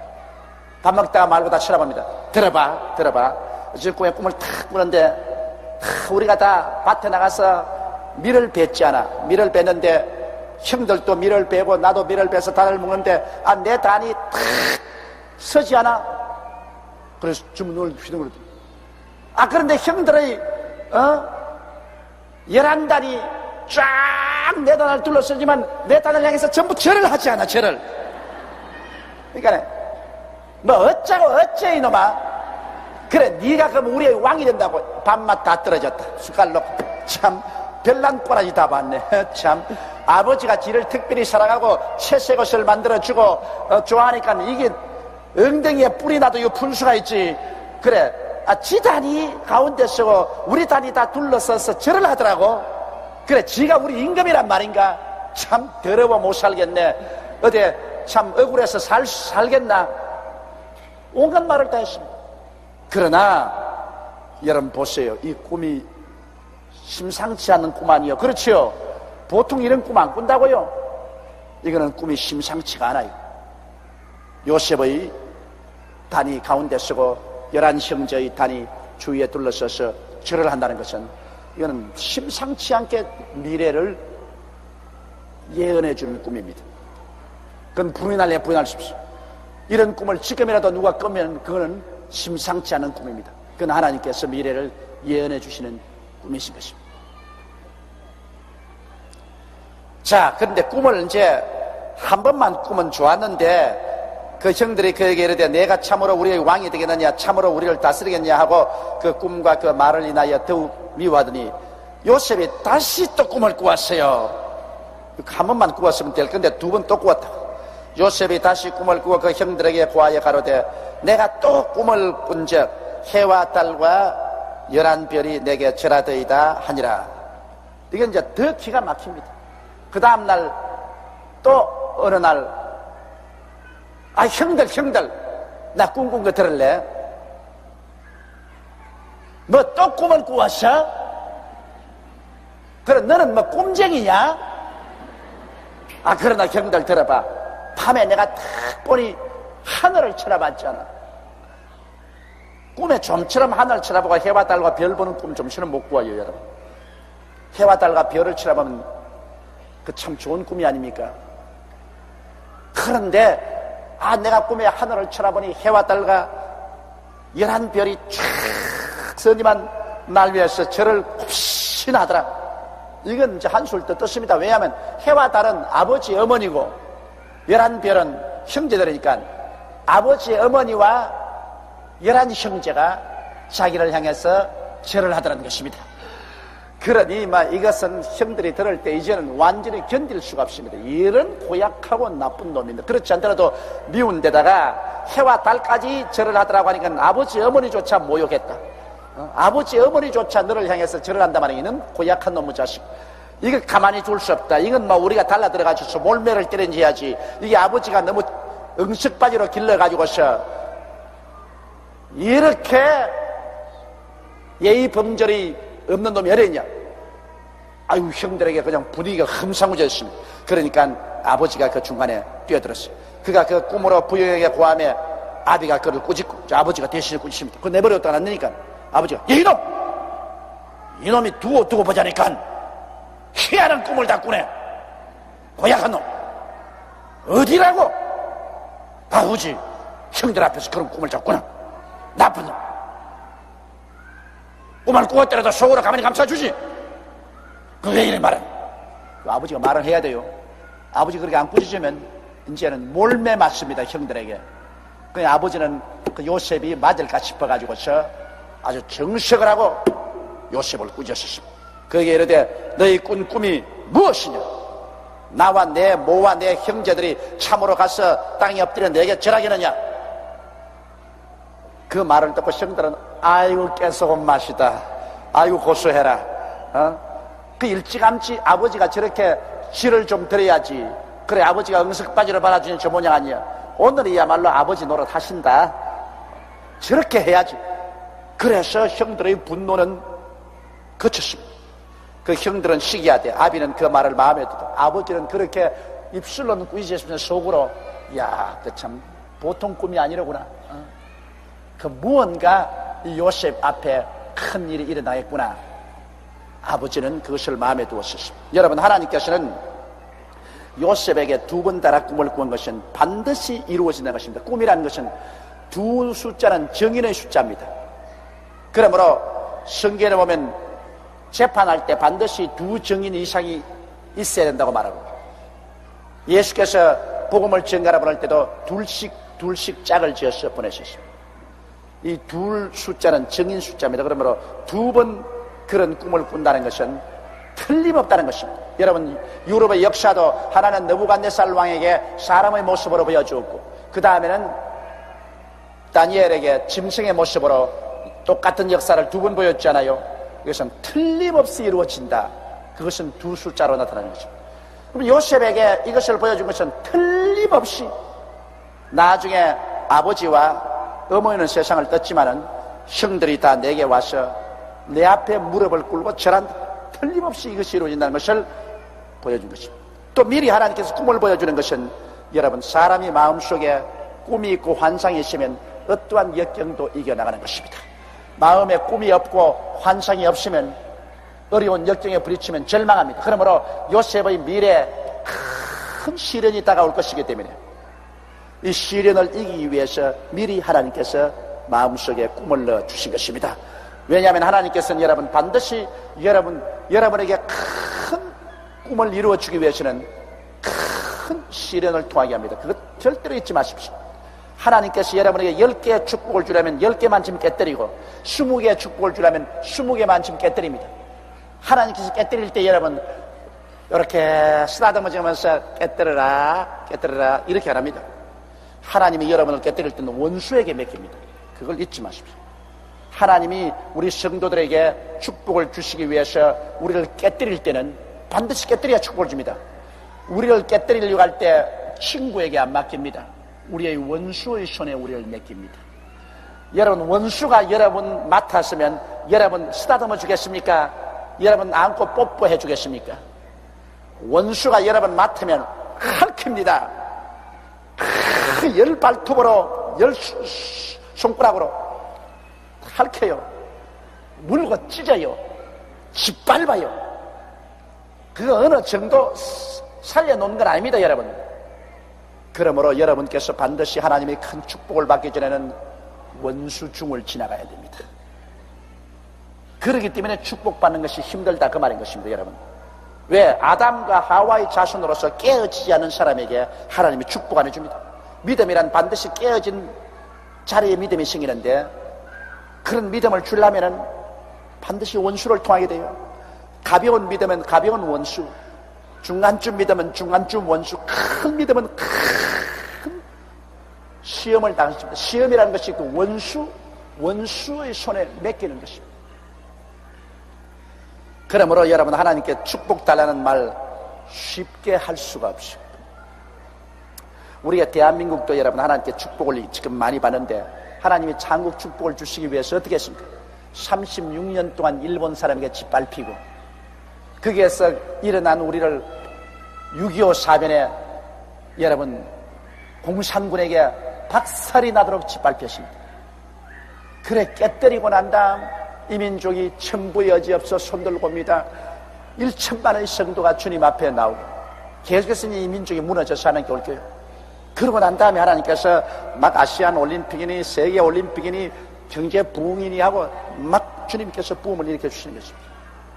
S1: 밥 먹다가 말고 다 쳐다봅니다. 들어봐, 들어봐. 지금 꿈에 꿈을 탁 꾸는데 탁 우리가 다 밭에 나가서 밀을 뱄지 않아. 밀을 뱄는데 형들도 밀을 베고 나도 밀을 베서 단을 먹는데 아, 내 단이 탁 서지 않아. 그래서 주문을 휘둥그러. 아, 그런데 형들의 어? 열한 단이 쫙 내 단을 둘러서지만 내 단을 향해서 전부 절을 하지 않아. 절을. 그러니까 뭐 어쩌고 어째 이놈아. 그래, 네가 그럼 우리의 왕이 된다고. 밥맛 다 떨어졌다. 숟갈로. 참 별난 꼬라지 다 봤네. 참 아버지가 지를 특별히 사랑하고 채색 옷을 만들어주고 어, 좋아하니까 이게 엉덩이에 뿌리 나도 이 분수가 있지. 그래, 아, 지 단이 가운데 서고 우리 단이 다 둘러서서 절을 하더라고. 그래, 지가 우리 임금이란 말인가. 참 더러워 못 살겠네. 어디 참 억울해서 살, 살겠나. 온갖 말을 다 했습니다. 그러나 여러분 보세요. 이 꿈이 심상치 않은 꿈 아니에요. 그렇지요? 보통 이런 꿈 안 꾼다고요? 이거는 꿈이 심상치가 않아요. 요셉의 단이 가운데 서고 열한 형제의 단이 주위에 둘러서서 절을 한다는 것은 이거는 심상치 않게 미래를 예언해 주는 꿈입니다. 그건 부인할래 부인할 수 없어요. 이런 꿈을 지금이라도 누가 꾸면 그거는 심상치 않은 꿈입니다. 그건 하나님께서 미래를 예언해 주시는 꿈이신 것입니다. 자, 그런데 꿈을 이제 한 번만 꾸면 좋았는데 그 형들이 그에게 이르되 내가 참으로 우리의 왕이 되겠느냐, 참으로 우리를 다스리겠냐 하고 그 꿈과 그 말을 인하여 더욱 미워하더니 요셉이 다시 또 꿈을 꾸었어요. 한 번만 꾸었으면 될 건데 두 번 또 꾸었다. 요셉이 다시 꿈을 꾸어 그 형들에게 고하여 가로되 내가 또 꿈을 꾼즉 해와 달과 열한 별이 내게 절하더이다 하니라. 이건 이제 더 기가 막힙니다. 그 다음날 또 어느 날 아, 형들 형들 나 꿈 꾼 거 들을래? 뭐 또 꿈을 꾸었어? 그래, 너는 뭐 꿈쟁이냐? 아, 그러나 형들 들어봐. 밤에 내가 딱 보니 하늘을 쳐다봤잖아. 꿈에 좀처럼 하늘을 쳐다보고 해와 달과 별 보는 꿈 좀처럼 못 꾸어요, 여러분. 해와 달과 별을 쳐다보면 그 참 좋은 꿈이 아닙니까? 그런데 아, 내가 꿈에 하늘을 쳐다보니 해와 달과 열한 별이 쫙 서니만 날 위해서 저를 굽신하더라. 이건 이제 한술 더 떴습니다. 왜냐하면 해와 달은 아버지 어머니고 열한 별은 형제들이니까 아버지 어머니와 열한 형제가 자기를 향해서 절을 하더라는 것입니다. 그러니 막 이것은 형들이 들을 때 이제는 완전히 견딜 수가 없습니다. 이런 고약하고 나쁜 놈입니다. 그렇지 않더라도 미운 데다가 해와 달까지 절을 하더라고 하니까 아버지 어머니조차 모욕했다. 어? 아버지 어머니조차 너를 향해서 절을 한단 말이야. 이는 고약한 놈의 자식. 이거 가만히 둘 수 없다. 이건 뭐 우리가 달라 들어가지고 몰매를 때린지 해야지. 이게 아버지가 너무 응식바지로 길러가지고서 이렇게 예의 범절이 없는 놈이 어렸냐. 아유, 형들에게 그냥 분위기가 흠상무졌습니다. 그러니까 아버지가 그 중간에 뛰어들었어요. 그가 그 꿈으로 부여에게 고함에 아비가 그를 꾸짖고 아버지가 대신에 꾸짖습니다. 그거 내버렸다가 안 되니까 아버지가 야, 이놈! 이놈이 두고 두고 보자니까 희한한 꿈을 다 꾸네. 고약한 놈. 어디라고? 아버지, 형들 앞에서 그런 꿈을 꿨구나. 나쁜 놈. 꿈을 꾸었더라도 속으로 가만히 감싸주지. 그게 이래 말은. 그 아버지가 말을 해야 돼요. 아버지 그렇게 안 꾸짖으면 이제는 몰매 맞습니다, 형들에게. 그 아버지는 그 요셉이 맞을까 싶어가지고서 아주 정색을 하고 요셉을 꾸짖었습니다. 그에게 이르되 너희 꾼 꿈이 무엇이냐? 나와 내 모와 내 형제들이 참으로 가서 땅에 엎드려 내게 절하겠느냐? 그 말을 듣고 형들은 아이고 깨소금 맛이다. 아이고 고소해라. 어? 그 일찌감치 아버지가 저렇게 지를 좀 들어야지. 그래 아버지가 응석바지를 받아주는 저 모양 아니야. 오늘이야말로 아버지 노릇 하신다. 저렇게 해야지. 그래서 형들의 분노는 그쳤습니다. 그 형들은 시기하되 아비는 그 말을 마음에 두고 아버지는 그렇게 입술로는 꾸짖었으면 속으로 야, 그 참 보통 꿈이 아니로구나. 어? 그 무언가 이 요셉 앞에 큰 일이 일어나겠구나. 아버지는 그것을 마음에 두었습니다. 여러분, 하나님께서는 요셉에게 두 번 달아 꿈을 꾸은 것은 반드시 이루어진다는 것입니다. 꿈이라는 것은 두 숫자는 정인의 숫자입니다. 그러므로 성경에 보면 재판할 때 반드시 두 정인 이상이 있어야 된다고 말하고, 예수께서 복음을 전가라 보낼 때도 둘씩 둘씩 짝을 지어서 보내셨습니다. 이 둘 숫자는 정인 숫자입니다. 그러므로 두 번 그런 꿈을 꾼다는 것은 틀림없다는 것입니다. 여러분, 유럽의 역사도 하나는 느부갓네살 왕에게 사람의 모습으로 보여주었고, 그 다음에는 다니엘에게 짐승의 모습으로 똑같은 역사를 두 번 보였잖아요. 이것은 틀림없이 이루어진다. 그것은 두 숫자로 나타나는 것입니다. 그럼 요셉에게 이것을 보여준 것은 틀림없이 나중에 아버지와 어머니는 세상을 떴지만은 형들이 다 내게 와서 내 앞에 무릎을 꿇고 절한다. 틀림없이 이것이 이루어진다는 것을 보여준 것입니다. 또 미리 하나님께서 꿈을 보여주는 것은, 여러분, 사람이 마음속에 꿈이 있고 환상이 있으면 어떠한 역경도 이겨나가는 것입니다. 마음에 꿈이 없고 환상이 없으면 어려운 역경에 부딪히면 절망합니다. 그러므로 요셉의 미래에 큰 시련이 다가올 것이기 때문에 이 시련을 이기기 위해서 미리 하나님께서 마음속에 꿈을 넣어주신 것입니다. 왜냐하면 하나님께서는 여러분 반드시 여러분, 여러분에게 큰 꿈을 이루어주기 위해서는 큰 시련을 통하게 합니다. 그것 절대로 잊지 마십시오. 하나님께서 여러분에게 열 개의 축복을 주려면 열 개만큼 깨뜨리고 스무 개의 축복을 주려면 스무 개만큼 깨뜨립니다. 하나님께서 깨뜨릴 때 여러분 이렇게 쓰다듬어지면서 깨뜨려라 깨뜨려라 이렇게 안 합니다. 하나님이 여러분을 깨뜨릴 때는 원수에게 맡깁니다. 그걸 잊지 마십시오. 하나님이 우리 성도들에게 축복을 주시기 위해서 우리를 깨뜨릴 때는 반드시 깨뜨려야 축복을 줍니다. 우리를 깨뜨리려고 할 때 친구에게 안 맡깁니다. 우리의 원수의 손에 우리를 맡깁니다. 여러분, 원수가 여러분 맡았으면 여러분 쓰다듬어 주겠습니까? 여러분 안고 뽀뽀해 주겠습니까? 원수가 여러분 맡으면 핥힙니다. 열 발톱으로 열 손가락으로 핥혀요. 물고 찢어요. 짓밟아요. 그거 어느 정도 살려놓는 건 아닙니다, 여러분. 그러므로 여러분께서 반드시 하나님의 큰 축복을 받기 전에는 원수중을 지나가야 됩니다. 그렇기 때문에 축복받는 것이 힘들다, 그 말인 것입니다, 여러분. 왜? 아담과 하와의 자손으로서 깨어지지 않은 사람에게 하나님이 축복 안 해줍니다. 믿음이란 반드시 깨어진 자리에 믿음이 생기는데, 그런 믿음을 주려면은 반드시 원수를 통하게 돼요. 가벼운 믿음은 가벼운 원수, 중간쯤 믿음은 중간쯤 원수, 큰 믿음은 큰 시험을 당했습니다. 시험이라는 것이 그 원수, 원수의 손에 맡기는 것입니다. 그러므로 여러분, 하나님께 축복 달라는 말 쉽게 할 수가 없어요. 우리가 대한민국도 여러분 하나님께 축복을 지금 많이 받는데, 하나님이 장국 축복을 주시기 위해서 어떻게 했습니까? 삼십육 년 동안 일본 사람에게 짓밟히고, 거기에서 일어난 우리를 육이오 사변에 여러분 공산군에게 박살이 나도록 짓밟혔습니다. 그래 깨뜨리고 난 다음 이 민족이 천부의 여지 없어 손들고 옵니다. 일천만의 성도가 주님 앞에 나오고, 계속해서 이 민족이 무너져서 하나님께 올 거예요. 그러고 난 다음에 하나님께서 막 아시안 올림픽이니 세계 올림픽이니 경제 부흥이니 하고 막 주님께서 부흥을 일으켜 주시는 것입니다.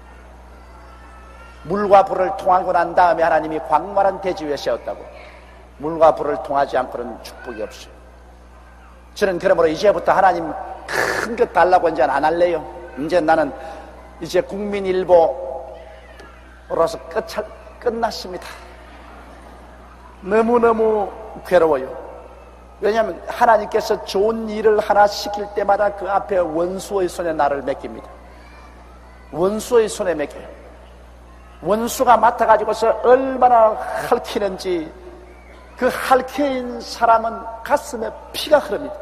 S1: 물과 불을 통하고 난 다음에 하나님이 광활한 대지 위에 세웠다고, 물과 불을 통하지 않고는 축복이 없어요. 저는 그러므로 이제부터 하나님 큰 것 달라고 이제 안 할래요. 이제 나는 이제 국민일보로서 끝, 끝났습니다. 너무너무 괴로워요. 왜냐하면 하나님께서 좋은 일을 하나 시킬 때마다 그 앞에 원수의 손에 나를 맡깁니다. 원수의 손에 맡겨요. 원수가 맡아가지고서 얼마나 핥히는지, 그 핥혀인 사람은 가슴에 피가 흐릅니다.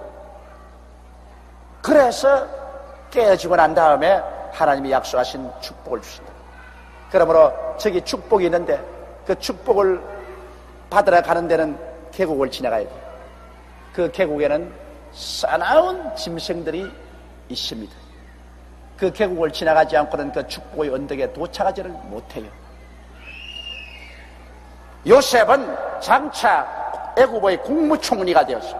S1: 그래서 깨어지고 난 다음에 하나님이 약속하신 축복을 주신다. 그러므로 저기 축복이 있는데 그 축복을 받으러 가는 데는 계곡을 지나가야 돼요. 그 계곡에는 사나운 짐승들이 있습니다. 그 계곡을 지나가지 않고는 그 축복의 언덕에 도착하지를 못해요. 요셉은 장차 애굽의 국무총리가 되어서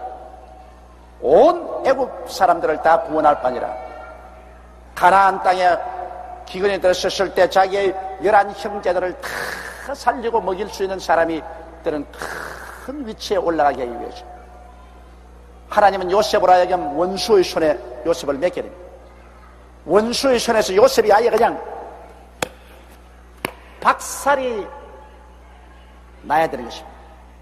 S1: 온 애굽 사람들을 다 구원할 뿐이라, 가나안 땅에 기근이 들었을 때 자기의 열한 형제들을 다 살리고 먹일 수 있는 사람이 들은 큰 위치에 올라가게 하기 위해서 하나님은 요셉으로 하여금 원수의 손에 요셉을 맡게 됩니다. 원수의 손에서 요셉이 아예 그냥 박살이 나야 되는 것입니다.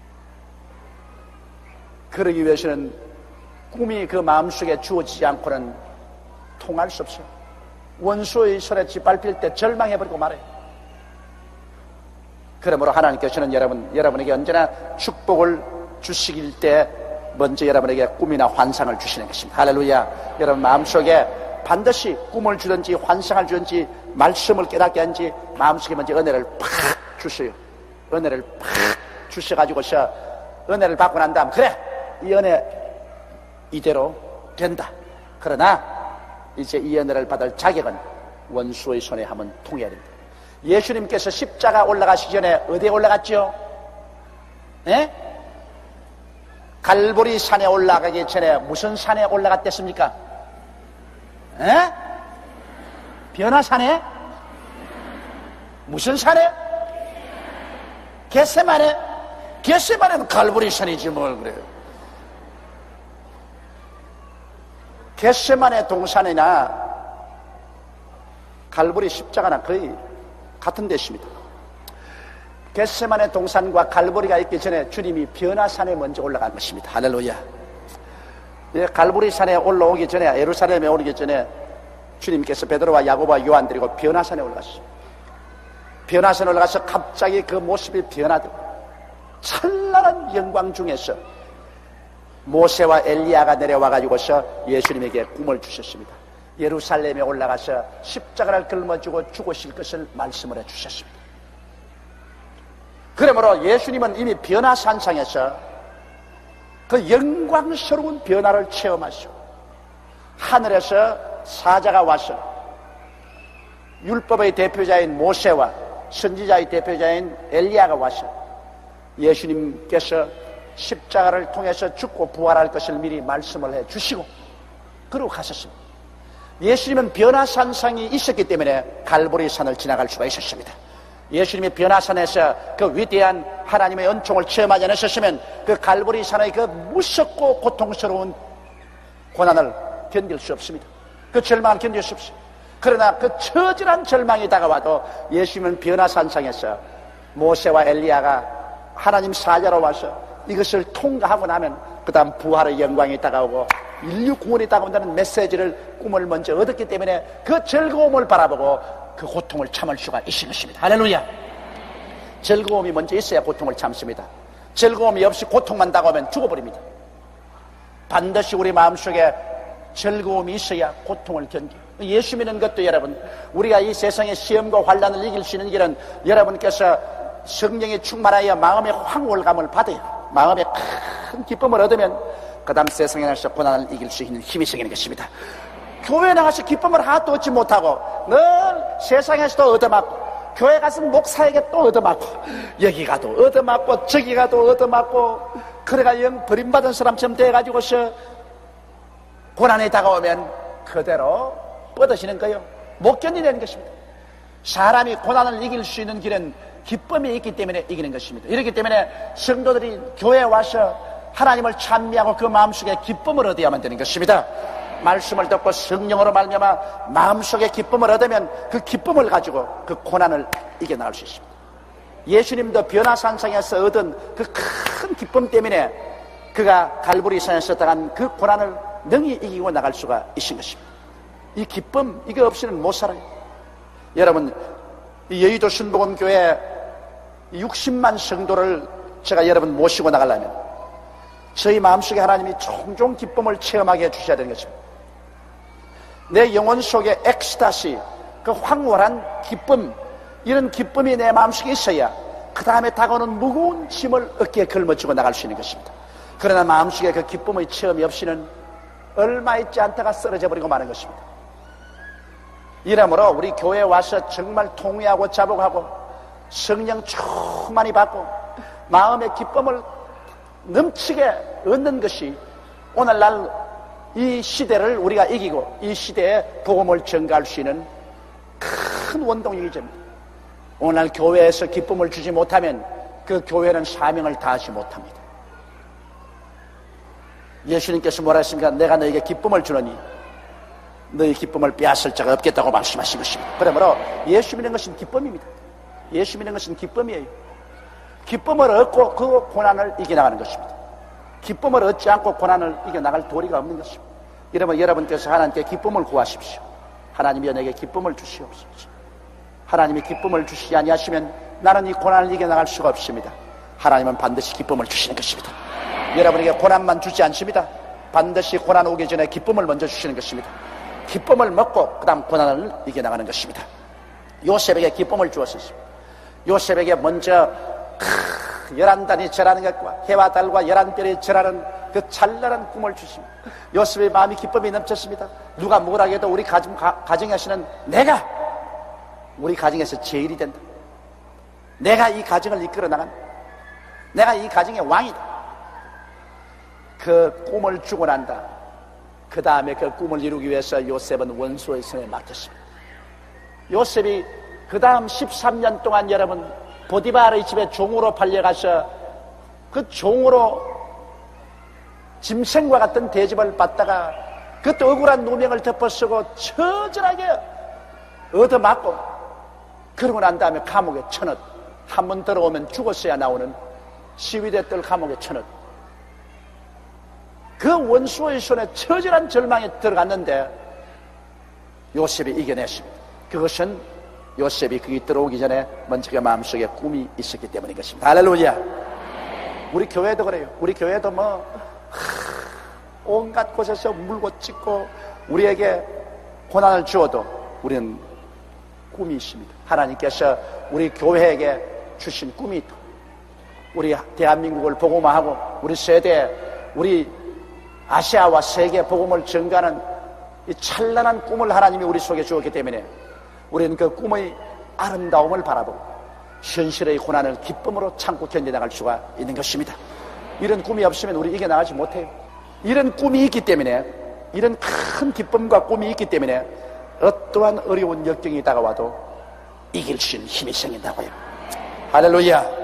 S1: 그러기 위해서는 꿈이 그 마음속에 주어지지 않고는 통할 수 없어요. 원수의 손에 짓밟힐 때 절망해버리고 말아요. 그러므로 하나님께서는 여러분, 여러분에게 언제나 축복을 주시길 때 먼저 여러분에게 꿈이나 환상을 주시는 것입니다. 할렐루야. 여러분 마음속에 반드시 꿈을 주든지 환상을 주든지 말씀을 깨닫게 하든지 마음속에 먼저 은혜를 팍 주세요. 은혜를 팍 주셔가지고서 은혜를 받고 난 다음, 그래 이 은혜 이대로 된다. 그러나 이제 이 은혜를 받을 자격은 원수의 손에 한번 통해야 됩니다. 예수님께서 십자가 올라가시기 전에 어디에 올라갔죠? 예? 갈보리 산에 올라가기 전에 무슨 산에 올라갔댔습니까? 예? 변화산에? 무슨 산에? 겟세마네? 겟세마네는 갈보리 산이지 뭘 그래요. 겟세마네 동산이나 갈보리 십자가나 거의 같은 데입니다. 겟세마네 동산과 갈보리가 있기 전에 주님이 변화산에 먼저 올라간 것입니다. 할렐루야. 갈보리 산에 올라오기 전에, 예루살렘에 오기 전에 주님께서 베드로와 야고보와 요한 데리고 변화산에 올라갔어요. 변화산에 올라가서 갑자기 그 모습이 변하더니 찬란한 영광 중에서 모세와 엘리야가 내려와가지고서 예수님에게 꿈을 주셨습니다. 예루살렘에 올라가서 십자가를 짊어지고 죽으실 것을 말씀을 해주셨습니다. 그러므로 예수님은 이미 변화산상에서 그 영광스러운 변화를 체험하시고, 하늘에서 사자가 와서 율법의 대표자인 모세와 선지자의 대표자인 엘리야가 와서 예수님께서 십자가를 통해서 죽고 부활할 것을 미리 말씀을 해주시고 그러고 가셨습니다. 예수님은 변화산상이 있었기 때문에 갈보리 산을 지나갈 수가 있었습니다. 예수님이 변화산에서 그 위대한 하나님의 은총을 체험하지 않으셨으면 그 갈보리 산의 그 무섭고 고통스러운 고난을 견딜 수 없습니다. 그 절망을 견딜 수 없습니다. 그러나 그 처절한 절망이 다가와도 예수님은 변화산상에서 모세와 엘리야가 하나님 사자로 와서 이것을 통과하고 나면 그 다음 부활의 영광이 다가오고 인류 구원이 다가온다는 메시지를 꿈을 먼저 얻었기 때문에 그 즐거움을 바라보고 그 고통을 참을 수가 있는 것입니다. 할렐루야. 즐거움이 먼저 있어야 고통을 참습니다. 즐거움이 없이 고통만 다가오면 죽어버립니다. 반드시 우리 마음속에 즐거움이 있어야 고통을 견뎌. 예수 믿는 것도 여러분, 우리가 이 세상의 시험과 환난을 이길 수 있는 길은 여러분께서 성령에 충만하여 마음의 황홀감을 받아요. 마음에 큰 기쁨을 얻으면 그 다음 세상에 나가서 고난을 이길 수 있는 힘이 생기는 것입니다. 교회에 나가서 기쁨을 하나도 얻지 못하고 늘 세상에서도 얻어맞고, 교회 가서 목사에게 또 얻어맞고, 여기 가도 얻어맞고 저기 가도 얻어맞고, 그래가 영 버림받은 사람처럼 돼가지고서 고난이 다가오면 그대로 뻗어지는 거예요. 못 견디는 것입니다. 사람이 고난을 이길 수 있는 길은 기쁨이 있기 때문에 이기는 것입니다. 이렇기 때문에 성도들이 교회에 와서 하나님을 찬미하고 그 마음속에 기쁨을 얻어야만 되는 것입니다. 말씀을 듣고 성령으로 말미암아 마음속에 기쁨을 얻으면 그 기쁨을 가지고 그 고난을 이겨나갈 수 있습니다. 예수님도 변화산상에서 얻은 그 큰 기쁨 때문에 그가 갈보리산에서 당한 그 고난을 능히 이기고 나갈 수가 있는 것입니다. 이 기쁨, 이거 없이는 못 살아요. 여러분, 이 여의도 순복음교회 육십만 성도를 제가 여러분 모시고 나가려면 저희 마음속에 하나님이 종종 기쁨을 체험하게 해주셔야 되는 것입니다. 내 영혼 속에 엑스타시, 그 황홀한 기쁨, 이런 기쁨이 내 마음속에 있어야 그 다음에 다가오는 무거운 짐을 어깨에 걸머쥐고 나갈 수 있는 것입니다. 그러나 마음속에 그 기쁨의 체험이 없이는 얼마 있지 않다가 쓰러져 버리고 마는 것입니다. 이러므로 우리 교회에 와서 정말 통회하고 자복하고 성령 충만히 받고 마음의 기쁨을 넘치게 얻는 것이 오늘날 이 시대를 우리가 이기고 이 시대에 복음을 전가할 수 있는 큰 원동력이 됩니다. 오늘 교회에서 기쁨을 주지 못하면 그 교회는 사명을 다하지 못합니다. 예수님께서 뭐라 했습니까? 내가 너에게 기쁨을 주느니 너의 기쁨을 빼앗을 자가 없겠다고 말씀하신 것입니다. 그러므로 예수 믿는 것은 기쁨입니다. 예수 믿는 것은 기쁨이에요. 기쁨을 얻고 그 고난을 이겨나가는 것입니다. 기쁨을 얻지 않고 고난을 이겨나갈 도리가 없는 것입니다. 이러면 여러분께서 하나님께 기쁨을 구하십시오. 하나님이 내게 기쁨을 주시옵소서. 하나님이 기쁨을 주시지 아니하시면 나는 이 고난을 이겨나갈 수가 없습니다. 하나님은 반드시 기쁨을 주시는 것입니다. 여러분에게 고난만 주지 않습니다. 반드시 고난 오기 전에 기쁨을 먼저 주시는 것입니다. 기쁨을 먹고 그 다음 고난을 이겨나가는 것입니다. 요셉에게 기쁨을 주었습니다. 요셉에게 먼저 크, 열한 단이 절하는 것과 해와 달과 열한 별이 절하는 그 찬란한 꿈을 주십니다. 요셉의 마음이 기쁨이 넘쳤습니다. 누가 뭐라 해도 우리 가정, 가, 가정에서는 내가 우리 가정에서 제일이 된다. 내가 이 가정을 이끌어 나간다. 내가 이 가정의 왕이다. 그 꿈을 주고 난다. 그 다음에 그 꿈을 이루기 위해서 요셉은 원수의 손에 맡겼습니다. 요셉이 그 다음 십삼 년 동안 여러분 보디바르의 집에 종으로 팔려가서 그 종으로 짐승과 같은 대접을 받다가 그것도 억울한 누명을 덮어쓰고 처절하게 얻어맞고 그러고 난 다음에 감옥에 쳐넣. 한 번 들어오면 죽었어야 나오는 시위대 뜰 감옥에 쳐넣. 그 원수의 손에 처절한 절망에 들어갔는데 요셉이 이겨냈습니다. 그것은 요셉이 거기 들어오기 전에 먼저 그 마음속에 꿈이 있었기 때문인 것입니다. 할렐루야. 우리 교회도 그래요. 우리 교회도 뭐 하, 온갖 곳에서 물고 찢고 우리에게 고난을 주어도 우리는 꿈이 있습니다. 하나님께서 우리 교회에게 주신 꿈이 있다. 우리 대한민국을 복음화하고 우리 세대, 우리 아시아와 세계 복음을 전가하는 이 찬란한 꿈을 하나님이 우리 속에 주었기 때문에 우리는 그 꿈의 아름다움을 바라보고 현실의 고난을 기쁨으로 참고 견뎌나갈 수가 있는 것입니다. 이런 꿈이 없으면 우리 이겨나가지 못해요. 이런 꿈이 있기 때문에, 이런 큰 기쁨과 꿈이 있기 때문에 어떠한 어려운 역경이 다가와도 이길 수 있는 힘이 생긴다고요. 할렐루야.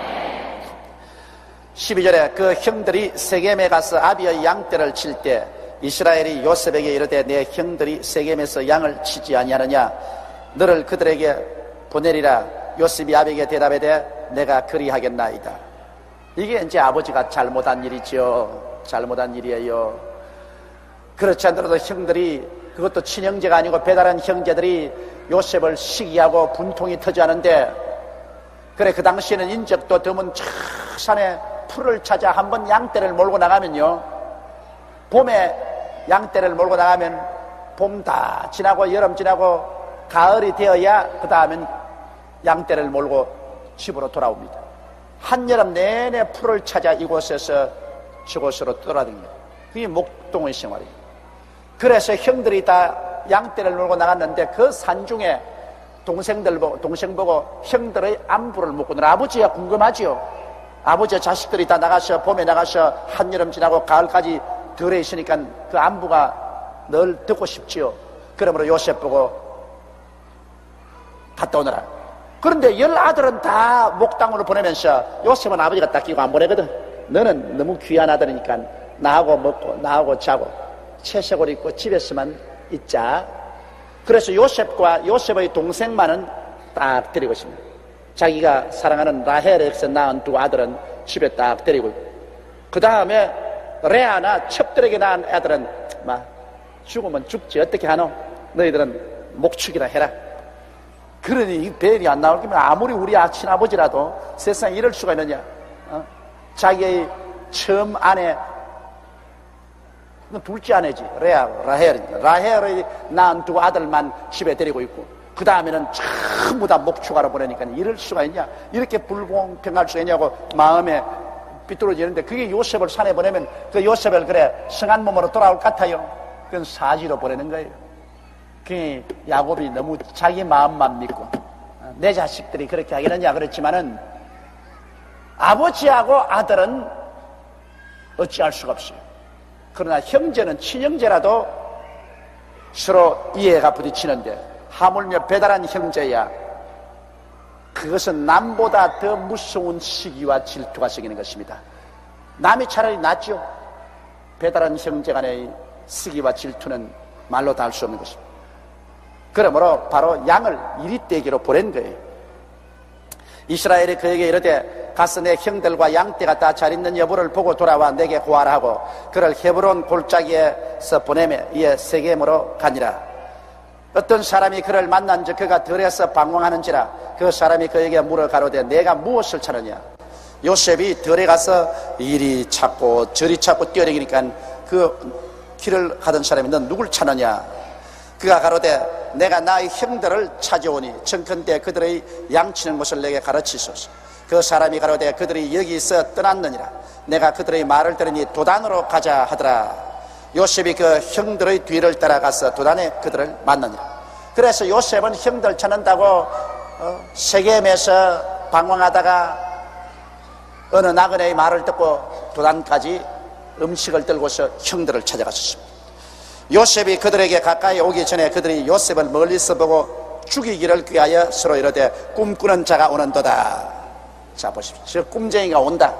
S1: 십이 절에 그 형들이 세겜에 가서 아비의 양떼를 칠 때 이스라엘이 요셉에게 이르되 내 형들이 세겜에서 양을 치지 아니하느냐 너를 그들에게 보내리라. 요셉이 아비에게 대답하되 내가 그리하겠나이다. 이게 이제 아버지가 잘못한 일이죠. 잘못한 일이에요. 그렇지 않더라도 형들이, 그것도 친형제가 아니고 배다른 형제들이 요셉을 시기하고 분통이 터지하는데, 그래 그 당시에는 인적도 드문 저 산에 풀을 찾아 한번 양떼를 몰고 나가면요, 봄에 양떼를 몰고 나가면 봄 다 지나고 여름 지나고 가을이 되어야 그 다음엔 양떼를 몰고 집으로 돌아옵니다. 한여름 내내 풀을 찾아 이곳에서 저곳으로 돌아다닙니다. 그게 목동의 생활이에요. 그래서 형들이 다 양떼를 몰고 나갔는데 그 산중에 동생들 보고, 동생 보고 형들의 안부를 묻고는 아버지야 궁금하지요. 아버지의 자식들이 다 나가서 봄에 나가서 한여름 지나고 가을까지 들에 있으니까 그 안부가 늘 듣고 싶지요. 그러므로 요셉 보고 갔다 오너라. 그런데 열 아들은 다 목당으로 보내면서 요셉은 아버지가 딱 끼고 안 보내거든. 너는 너무 귀한 아들이니까 나하고 먹고 나하고 자고 채색옷 입고 집에서만 있자. 그래서 요셉과 요셉의 동생만은 딱 데리고 있습니다. 자기가 사랑하는 라헬에서 낳은 두 아들은 집에 딱 데리고 있고, 그 다음에 레아나 첩들에게 낳은 애들은 막 죽으면 죽지 어떻게 하노? 너희들은 목축이나 해라. 그러니 이 벨이 안 나올 거면 아무리 우리 친아버지라도 세상에 이럴 수가 있느냐. 어? 자기의 처음 아내, 둘째 아내지, 레아, 라헬입니다. 라헬의 낳은 두 아들만 집에 데리고 있고, 그 다음에는 전부 다 목축하러 보내니까 이럴 수가 있냐, 이렇게 불공평할 수가 있냐고 마음에 삐뚤어지는데, 그게 요셉을 산에 보내면 그 요셉을 그래 성한 몸으로 돌아올 것 같아요. 그건 사지로 보내는 거예요. 그 야곱이 너무 자기 마음만 믿고, 내 자식들이 그렇게 하겠느냐 그렇지만은 아버지하고 아들은 어찌할 수가 없어요. 그러나 형제는 친형제라도 서로 이해가 부딪히는데, 하물며 배달한 형제야, 그것은 남보다 더 무서운 시기와 질투가 생기는 것입니다. 남이 차라리 낫죠. 배달한 형제 간의 시기와 질투는 말로 다 할 수 없는 것입니다. 그러므로 바로 양을 이리떼기로 보낸 거예요. 이스라엘이 그에게 이르되 가서 내 형들과 양떼가 다 잘 있는 여부를 보고 돌아와 내게 고하라 하고 그를 헤브론 골짜기에서 보내매 이에 세겜으로 가니라. 어떤 사람이 그를 만난 즉 그가 들에서 방황하는지라. 그 사람이 그에게 물어 가로되 내가 무엇을 찾느냐. 요셉이 들에 가서 이리 찾고 저리 찾고 뛰어다니니까 그 길을 가던 사람이 넌 누굴 찾느냐. 그가 가로되 내가 나의 형들을 찾아오니 청컨대 그들의 양치는 곳을 내게 가르치소서. 그 사람이 가로되 그들이 여기서 떠났느니라. 내가 그들의 말을 들으니 도단으로 가자 하더라. 요셉이 그 형들의 뒤를 따라가서 도단에 그들을 만나니라. 그래서 요셉은 형들 찾는다고 어, 세겜에서 방황하다가 어느 나그네의 말을 듣고 도단까지 음식을 들고서 형들을 찾아갔었습니다. 요셉이 그들에게 가까이 오기 전에 그들이 요셉을 멀리서 보고 죽이기를 꾀하여 서로 이르되 꿈꾸는 자가 오는도다. 자 보십시오. 저 꿈쟁이가 온다.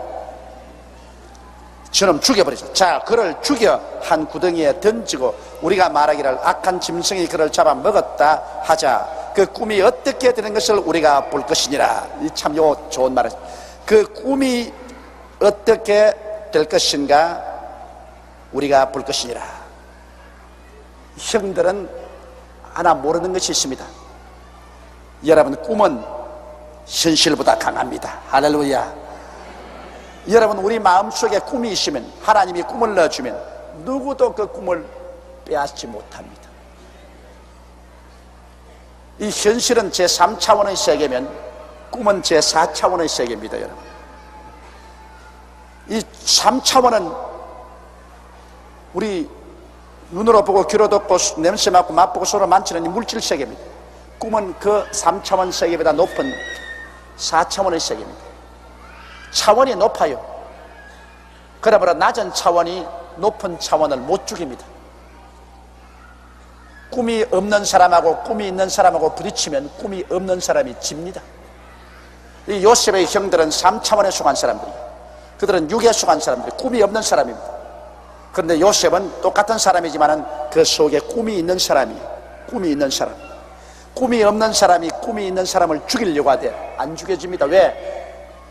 S1: 저놈 죽여버리자. 자, 그를 죽여 한 구덩이에 던지고 우리가 말하기를 악한 짐승이 그를 잡아 먹었다 하자. 그 꿈이 어떻게 되는 것을 우리가 볼 것이니라. 이 참 요 좋은 말이죠. 그 꿈이 어떻게 될 것인가 우리가 볼 것이니라. 형들은 하나 모르는 것이 있습니다. 여러분, 꿈은 현실보다 강합니다. 할렐루야. 여러분, 우리 마음속에 꿈이 있으면, 하나님이 꿈을 넣어주면 누구도 그 꿈을 빼앗지 못합니다. 이 현실은 제삼 차원의 세계면 꿈은 제사 차원의 세계입니다. 여러분, 이 삼 차원은 우리 눈으로 보고 귀로 듣고 냄새 맡고 맛보고 서로 만지는 이 물질 세계입니다. 꿈은 그 삼 차원 세계보다 높은 사 차원의 세계입니다. 차원이 높아요. 그러므로 낮은 차원이 높은 차원을 못 죽입니다. 꿈이 없는 사람하고 꿈이 있는 사람하고 부딪히면 꿈이 없는 사람이 집니다. 이 요셉의 형들은 삼 차원에 속한 사람들이에요. 그들은 육에 속한 사람들이 꿈이 없는 사람입니다. 그런데 요셉은 똑같은 사람이지만 그 속에 꿈이 있는 사람이에요. 꿈이 있는 사람. 꿈이 없는 사람이 꿈이 있는 사람을 죽이려고 하되 안 죽여집니다. 왜?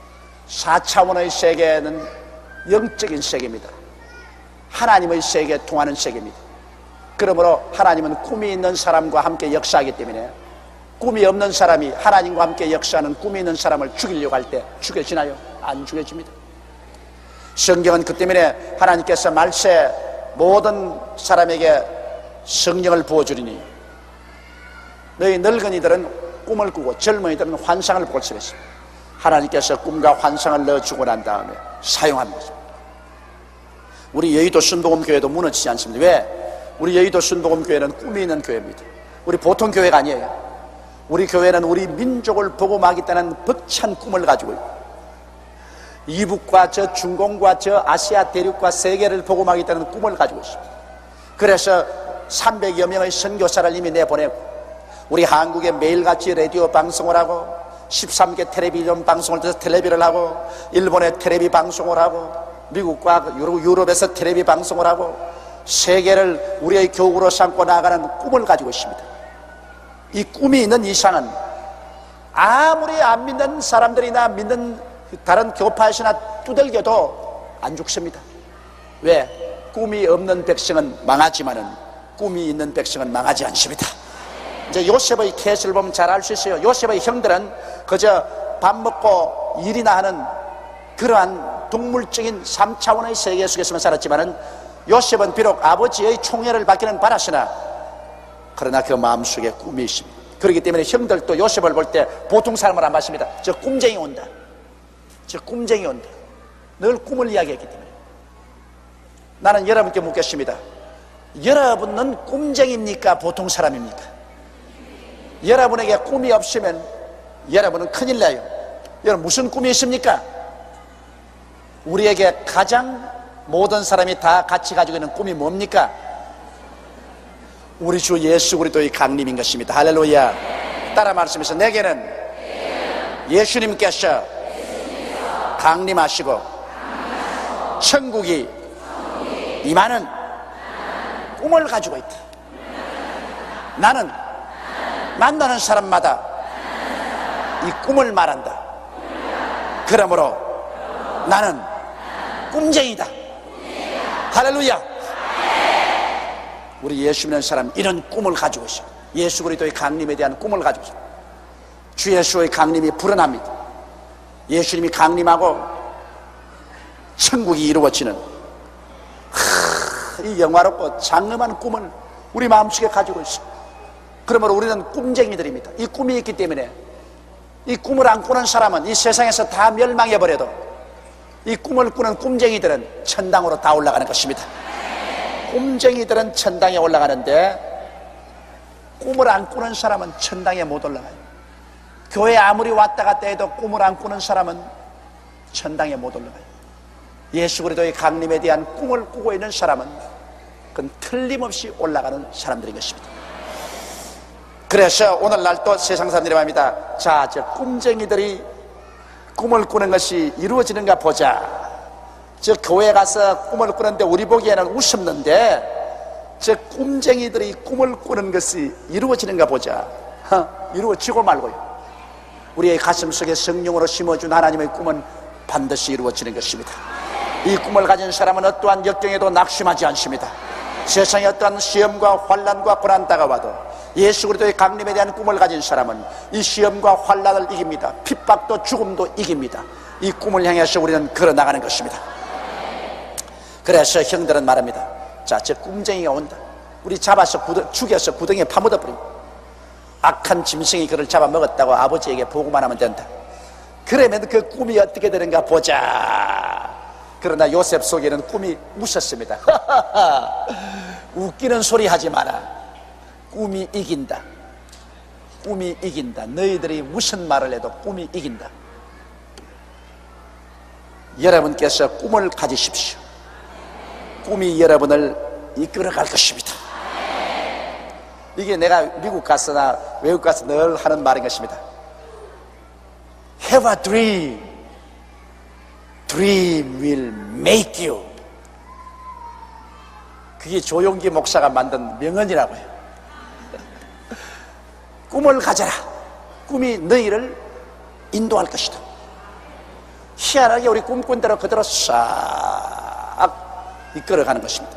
S1: 사 차원의 세계는 영적인 세계입니다. 하나님의 세계에 통하는 세계입니다. 그러므로 하나님은 꿈이 있는 사람과 함께 역사하기 때문에 꿈이 없는 사람이 하나님과 함께 역사하는 꿈이 있는 사람을 죽이려고 할 때 죽여지나요? 안 죽여집니다. 성경은 그 때문에 하나님께서 말세 모든 사람에게 성령을 부어주리니 너희 늙은이들은 꿈을 꾸고 젊은이들은 환상을 볼 수 있습니다. 하나님께서 꿈과 환상을 넣어주고 난 다음에 사용하는 것입니다. 우리 여의도 순복음교회도 무너지지 않습니다. 왜? 우리 여의도 순복음교회는 꿈이 있는 교회입니다. 우리 보통 교회가 아니에요. 우리 교회는 우리 민족을 복음하겠다는 벅찬 꿈을 가지고 있고 이북과 저 중공과 저 아시아 대륙과 세계를 복음하겠다는 꿈을 가지고 있습니다. 그래서 삼백여 명의 선교사를 이미 내보내고 우리 한국에 매일같이 라디오 방송을 하고 십삼 개 텔레비전 방송을 통해서 텔레비를 하고 일본에 텔레비 방송을 하고 미국과 유럽에서 텔레비 방송을 하고 세계를 우리의 교구로 삼고 나아가는 꿈을 가지고 있습니다. 이 꿈이 있는 이상은 아무리 안 믿는 사람들이나 믿는 다른 교파에서나 두들겨도 안 죽습니다. 왜? 꿈이 없는 백성은 망하지만은 꿈이 있는 백성은 망하지 않습니다. 이제 요셉의 케이스를 보면 잘 알 수 있어요. 요셉의 형들은 그저 밥 먹고 일이나 하는 그러한 동물적인 삼 차원의 세계 속에서만 살았지만은 요셉은 비록 아버지의 총애를 받기는 바랐으나 그러나 그 마음속에 꿈이 있습니다. 그렇기 때문에 형들도 요셉을 볼 때 보통 사람을 안 봤습니다. 저 꿈쟁이 온다. 저 꿈쟁이 온다. 늘 꿈을 이야기했기 때문에. 나는 여러분께 묻겠습니다. 여러분은 꿈쟁이입니까? 보통 사람입니까? 여러분에게 꿈이 없으면 여러분은 큰일 나요. 여러분 무슨 꿈이 있습니까? 우리에게 가장 모든 사람이 다 같이 가지고 있는 꿈이 뭡니까? 우리 주 예수 그리스도의 강림인 것입니다. 할렐루야. 따라 말씀해서 내게는 예수님께서 강림하시고 천국이 임하는 꿈을 가지고 있다. 나는 만나는 사람마다 이 꿈을 말한다. 그러므로 나는 꿈쟁이다. 할렐루야. 우리 예수 믿는 사람 이런 꿈을 가지고 있어요. 예수 그리스도의 강림에 대한 꿈을 가지고 있어요. 주 예수의 강림이 불어납니다. 예수님이 강림하고 천국이 이루어지는 하, 이 영화롭고 장엄한 꿈을 우리 마음속에 가지고 있어요. 그러므로 우리는 꿈쟁이들입니다. 이 꿈이 있기 때문에 이 꿈을 안 꾸는 사람은 이 세상에서 다 멸망해버려도 이 꿈을 꾸는 꿈쟁이들은 천당으로 다 올라가는 것입니다. 꿈쟁이들은 천당에 올라가는데 꿈을 안 꾸는 사람은 천당에 못 올라가요. 교회 아무리 왔다 갔다 해도 꿈을 안 꾸는 사람은 천당에 못 올라가요. 예수 그리스도의 강림에 대한 꿈을 꾸고 있는 사람은 그건 틀림없이 올라가는 사람들인 것입니다. 그래서 오늘날 또 세상 사람들이 말합니다. 자, 저 꿈쟁이들이 꿈을 꾸는 것이 이루어지는가 보자. 저 교회 가서 꿈을 꾸는데 우리 보기에는 우습는데 저 꿈쟁이들이 꿈을 꾸는 것이 이루어지는가 보자. 허, 이루어지고 말고요. 우리의 가슴 속에 성령으로 심어준 하나님의 꿈은 반드시 이루어지는 것입니다. 이 꿈을 가진 사람은 어떠한 역경에도 낙심하지 않습니다. 세상에 어떠한 시험과 환난과 고난 다가와도 예수 그리스도의 강림에 대한 꿈을 가진 사람은 이 시험과 환난을 이깁니다. 핍박도 죽음도 이깁니다. 이 꿈을 향해서 우리는 걸어나가는 것입니다. 그래서 형들은 말합니다. 자, 저 꿈쟁이가 온다. 우리 잡아서 구덩, 죽여서 구덩이에 파묻어버립니다. 악한 짐승이 그를 잡아먹었다고 아버지에게 보고만 하면 된다. 그러면 그 꿈이 어떻게 되는가 보자. 그러나 요셉 속에는 꿈이 웃었습니다. 웃기는 소리 하지 마라. 꿈이 이긴다. 꿈이 이긴다. 너희들이 무슨 말을 해도 꿈이 이긴다. 여러분께서 꿈을 가지십시오. 꿈이 여러분을 이끌어갈 것입니다. 이게 내가 미국 가서나 외국 가서 늘 하는 말인 것입니다. Have a dream. Dream will make you. 그게 조용기 목사가 만든 명언이라고 해요. 꿈을 가져라. 꿈이 너희를 인도할 것이다. 희한하게 우리 꿈꾼 대로 그대로 싹 이끌어가는 것입니다.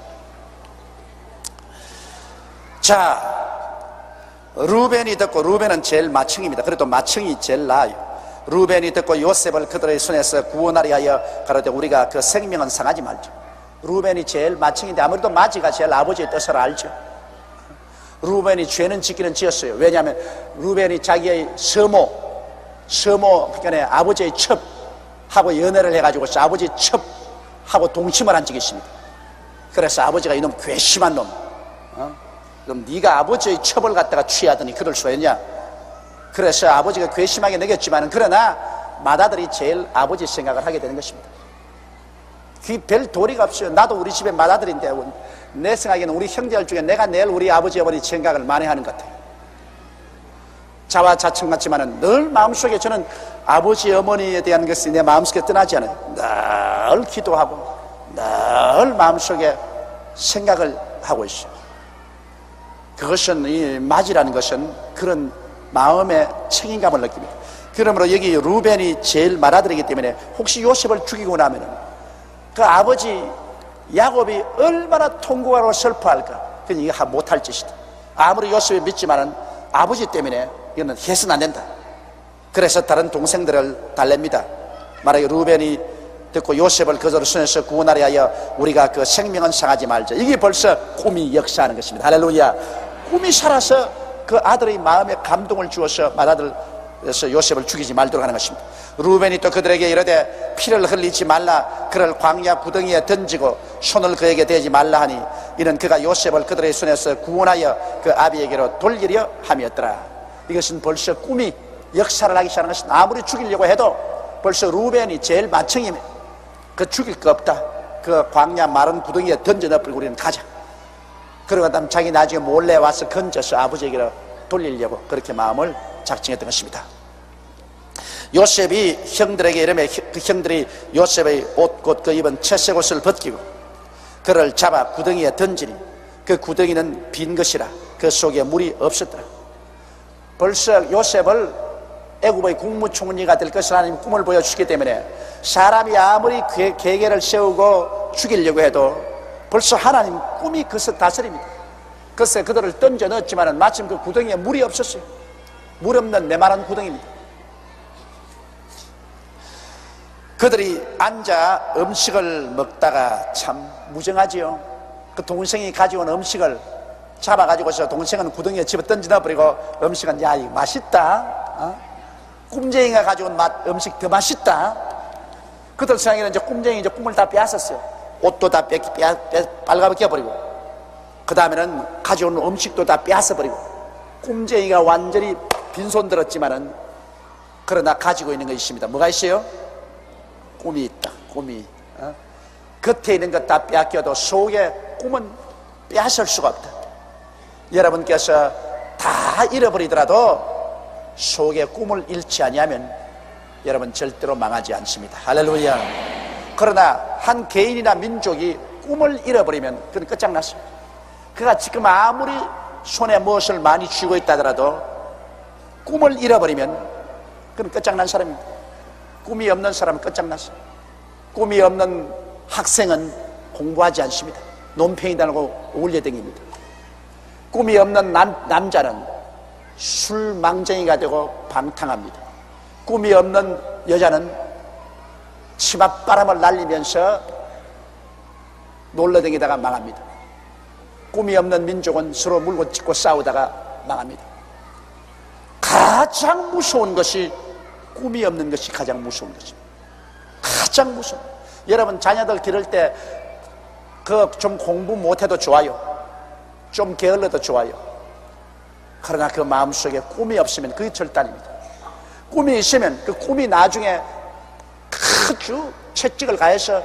S1: 자, 루벤이 듣고, 루벤은 제일 마청입니다. 그래도 마청이 제일 나아요. 루벤이 듣고 요셉을 그들의 손에서 구원하려 하여 가로되 우리가 그 생명은 상하지 말죠. 루벤이 제일 마청인데 아무래도 마지가 제일 아버지의 뜻을 알죠. 루벤이 죄는 짓기는 지었어요. 왜냐하면 루벤이 자기의 서모, 서모 그러니까 아버지의 첩하고 연애를 해가지고 아버지의 첩하고 동침을 한 적이 있습니다. 그래서 아버지가 이놈 괘씸한 놈, 어? 그럼 네가 아버지의 첩을 갖다가 취하더니 그럴 수가 있냐. 그래서 아버지가 괘씸하게 느꼈지만 그러나 맏아들이 제일 아버지 생각을 하게 되는 것입니다. 그 별 도리가 없어요. 나도 우리 집에 맏아들인데 내 생각에는 우리 형제들 중에 내가 내일 우리 아버지 어머니 생각을 많이 하는 것 같아요. 자화자청 같지만은 늘 마음속에 저는 아버지 어머니에 대한 것이 내 마음속에 떠나지 않아요. 늘 기도하고 늘 마음속에 생각을 하고 있어요. 그것은 이 맞이라는 것은 그런 마음의 책임감을 느낍니다. 그러므로 여기 루벤이 제일 맏아들이기 때문에 혹시 요셉을 죽이고 나면은 그 아버지 야곱이 얼마나 통곡하고 슬퍼할까. 그냥 이거 못할 짓이다. 아무리 요셉이 믿지만은 아버지 때문에 이거는 해서는 안 된다. 그래서 다른 동생들을 달랩니다. 만약에 루벤이 듣고 요셉을 그들 손에서 구원하려 하여 우리가 그 생명은 상하지 말자. 이게 벌써 꿈이 역사하는 것입니다. 할렐루야. 꿈이 살아서 그 아들의 마음에 감동을 주어서 맏아들에서 요셉을 죽이지 말도록 하는 것입니다. 루벤이 또 그들에게 이르되 피를 흘리지 말라. 그를 광야 구덩이에 던지고 손을 그에게 대지 말라 하니 이는 그가 요셉을 그들의 손에서 구원하여 그 아비에게로 돌리려 함이었더라. 이것은 벌써 꿈이 역사를 하기 시작하는 것은 아무리 죽이려고 해도 벌써 루벤이 제일 마청이 그 죽일 거 없다. 그 광야 마른 구덩이에 던져 넣어버리고 우리는 가자. 그러고 나면 자기 나중에 몰래 와서 건져서 아버지에게로 돌리려고 그렇게 마음을 작정했던 것입니다. 요셉이 형들에게 이르매 그 형들이 요셉의 옷 곧 그 입은 채색 옷을 벗기고 그를 잡아 구덩이에 던지니 그 구덩이는 빈 것이라 그 속에 물이 없었더라. 벌써 요셉을 애굽의 국무총리가 될 것을 하나님 꿈을 보여주기 때문에 사람이 아무리 계계를 세우고 죽이려고 해도 벌써 하나님 꿈이 그것을 다스립니다. 글쎄 그들을 던져 넣었지만 마침 그 구덩이에 물이 없었어요. 물 없는 메마른 구덩이입니다. 그들이 앉아 음식을 먹다가 참 무정하지요. 그 동생이 가져온 음식을 잡아가지고서 동생은 구덩이에 집어 던져 넣어버리고 음식은 야 이거 맛있다. 어? 꿈쟁이가 가져온 맛, 음식 더 맛있다. 그들 생각에는 이제 꿈쟁이 이제 꿈을 다 빼앗았어요. 옷도 다 빼, 빼, 빼, 빨가벗겨버리고 그 다음에는 가져온 음식도 다 빼앗아버리고 꿈쟁이가 완전히 빈손 들었지만은 그러나 가지고 있는 것이 있습니다. 뭐가 있어요? 꿈이 있다. 꿈이 어? 겉에 있는 것 다 빼앗겨도 속에 꿈은 빼앗을 수가 없다. 여러분께서 다 잃어버리더라도 속에 꿈을 잃지 아니하면 여러분 절대로 망하지 않습니다. 할렐루야. 그러나 한 개인이나 민족이 꿈을 잃어버리면 그건 끝장났어요. 그가 지금 아무리 손에 무엇을 많이 쥐고 있다 하더라도 꿈을 잃어버리면 그건 끝장난 사람입니다. 꿈이 없는 사람은 끝장났어요. 꿈이 없는 학생은 공부하지 않습니다. 논팽이 달고 울려댕깁니다. 꿈이 없는 남, 남자는 술망쟁이가 되고 방탕합니다. 꿈이 없는 여자는 치맛바람을 날리면서 놀러다니다가 망합니다. 꿈이 없는 민족은 서로 물고 찢고 싸우다가 망합니다. 가장 무서운 것이 꿈이 없는 것이 가장 무서운 것입니다. 가장 무서운. 여러분 자녀들 기를 때 그 좀 공부 못해도 좋아요. 좀 게을러도 좋아요. 그러나 그 마음속에 꿈이 없으면 그게 절단입니다. 꿈이 있으면 그 꿈이 나중에 아주 채찍을 가해서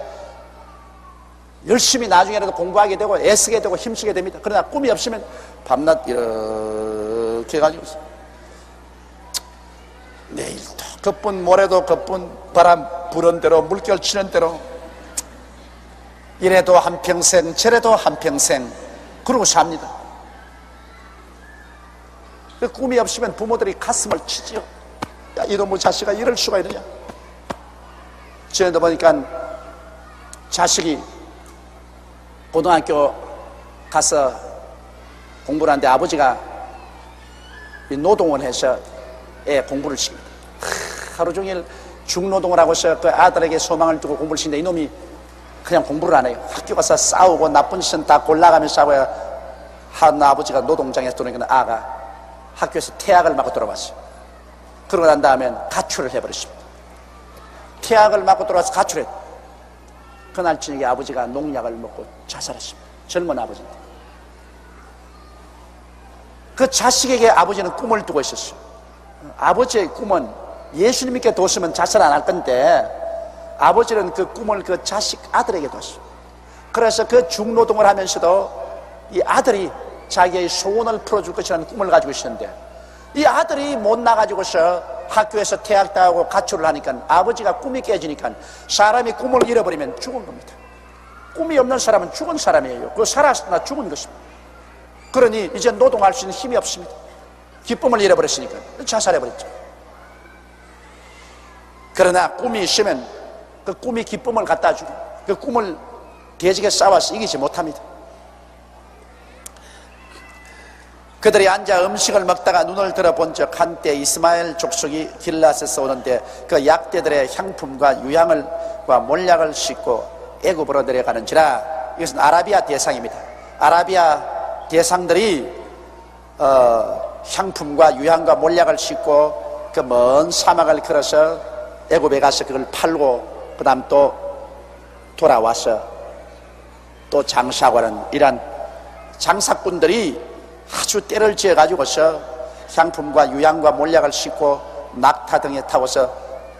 S1: 열심히 나중에라도 공부하게 되고 애쓰게 되고 힘쓰게 됩니다. 그러나 꿈이 없으면 밤낮 이렇게 해가지고 내일도 그뿐 모레도 그뿐 바람 부는 대로 물결 치는 대로 이래도 한평생 저래도 한평생 그러고 삽니다. 그 꿈이 없으면 부모들이 가슴을 치지요. 야, 이놈의 자식아 이럴 수가 있느냐. 저희도 보니까 자식이 고등학교 가서 공부를 하는데 아버지가 노동을 해서 애 공부를 시킵니다. 하루 종일 중노동을 하고서 그 아들에게 소망을 두고 공부를 시키는데 이놈이 그냥 공부를 안 해요. 학교 가서 싸우고 나쁜 짓은 다 골라가면서 싸워야 한 아버지가 노동장에서 들어오니까 아가 학교에서 태학을 맞고 들어왔어요. 그러고 난 다음엔 가출을 해버렸습니다. 태학을 맞고 들어와서 가출했. 그날 저녁에 아버지가 농약을 먹고 자살했습니다. 젊은 아버지인데. 그 자식에게 아버지는 꿈을 두고 있었어요. 아버지의 꿈은 예수님께 뒀으면 자살 안 할 건데 아버지는 그 꿈을 그 자식 아들에게 뒀어요. 그래서 그 중노동을 하면서도 이 아들이 자기의 소원을 풀어줄 것이라는 꿈을 가지고 있었는데 이 아들이 못 나가지고서 학교에서 퇴학당하고 가출을 하니까 아버지가 꿈이 깨지니까 사람이 꿈을 잃어버리면 죽은 겁니다. 꿈이 없는 사람은 죽은 사람이에요. 그 살았으나 죽은 것입니다. 그러니 이제 노동할 수 있는 힘이 없습니다. 기쁨을 잃어버렸으니까 자살해버렸죠. 그러나 꿈이 있으면 그 꿈이 기쁨을 갖다 주고 그 꿈을 대적에 싸워서 이기지 못합니다. 그들이 앉아 음식을 먹다가 눈을 들어본 적 한때 이스마엘 족속이 길라앗에서 오는데 그 약대들의 향품과 유향을과 몰약을 싣고 애굽으로 내려가는지라. 이것은 아라비아 대상입니다. 아라비아 대상들이 어, 향품과 유향과 몰약을 싣고 그 먼 사막을 걸어서 애굽에 가서 그걸 팔고 그 다음 또 돌아와서 또 장사하고 하는 이런 장사꾼들이 아주 때를 지어 가지고서 향품과 유향과 몰약을 싣고 낙타 등에 타고서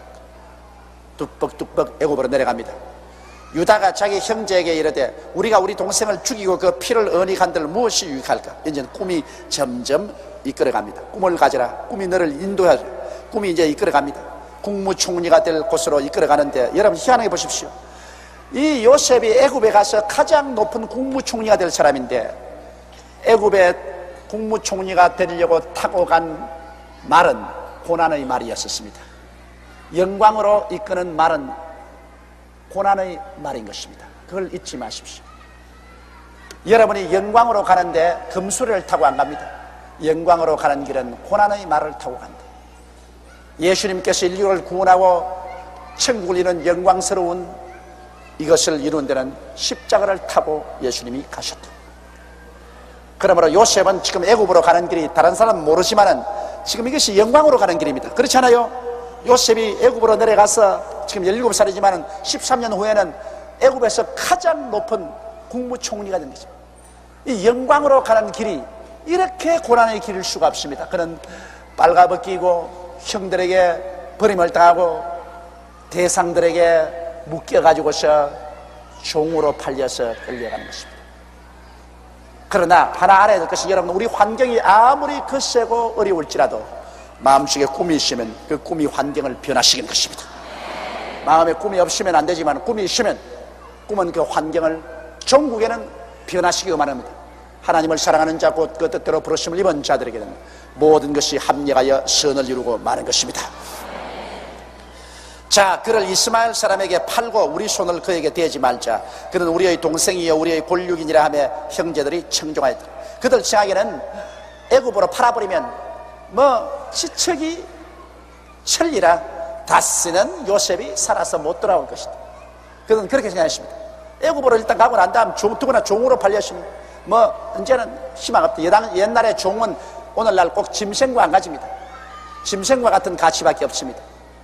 S1: 뚝벅뚝벅 애굽으로 내려갑니다. 유다가 자기 형제에게 이르되 우리가 우리 동생을 죽이고 그 피를 은닉한들 무엇이 유익할까? 이제 꿈이 점점 이끌어갑니다. 꿈을 가져라. 꿈이 너를 인도하죠. 꿈이 이제 이끌어갑니다. 국무총리가 될 곳으로 이끌어가는데 여러분 희한하게 보십시오. 이 요셉이 애굽에 가서 가장 높은 국무총리가 될 사람인데 애굽의 국무총리가 되려고 타고 간 말은 고난의 말이었습니다. 영광으로 이끄는 말은 고난의 말인 것입니다. 그걸 잊지 마십시오. 여러분이 영광으로 가는데 금수레를 타고 안 갑니다. 영광으로 가는 길은 고난의 말을 타고 간다. 예수님께서 인류를 구원하고 천국을 이루는 영광스러운 이것을 이루는 데는 십자가를 타고 예수님이 가셨다. 그러므로 요셉은 지금 애굽으로 가는 길이 다른 사람은 모르지만은 지금 이것이 영광으로 가는 길입니다. 그렇잖아요. 요셉이 애굽으로 내려가서 지금 열일곱 살이지만은 십삼 년 후에는 애굽에서 가장 높은 국무총리가 된 거죠. 이 영광으로 가는 길이 이렇게 고난의 길일 수가 없습니다. 그는 빨가벗기고 형들에게 버림을 당하고 대상들에게 묶여가지고서 종으로 팔려서 끌려가는 것입니다. 그러나 하나 알아야 될 것은 여러분 우리 환경이 아무리 거세고 어려울지라도 마음속에 꿈이 있으면 그 꿈이 환경을 변화시키는 것입니다. 마음에 꿈이 없으면 안 되지만 꿈이 있으면 꿈은 그 환경을 전국에는 변화시키고만 합니다. 하나님을 사랑하는 자 곧 그 뜻대로 부르심을 입은 자들에게는 모든 것이 합력하여 선을 이루고 마는 것입니다. 자, 그를 이스마엘 사람에게 팔고 우리 손을 그에게 대지 말자. 그는 우리의 동생이요 우리의 골육이니라 하며 형제들이 청종하였다. 그들 생각에는 애굽으로 팔아버리면 뭐 지척이 천리라 다시는 요셉이 살아서 못 돌아올 것이다. 그들은 그렇게 생각했습니다. 애굽으로 일단 가고 난 다음 종, 누구나 종으로 팔렸으면 뭐 이제는 희망 없다. 옛날에 종은 오늘날 꼭 짐승과 안 가집니다. 짐승과 같은 가치밖에 없습니다.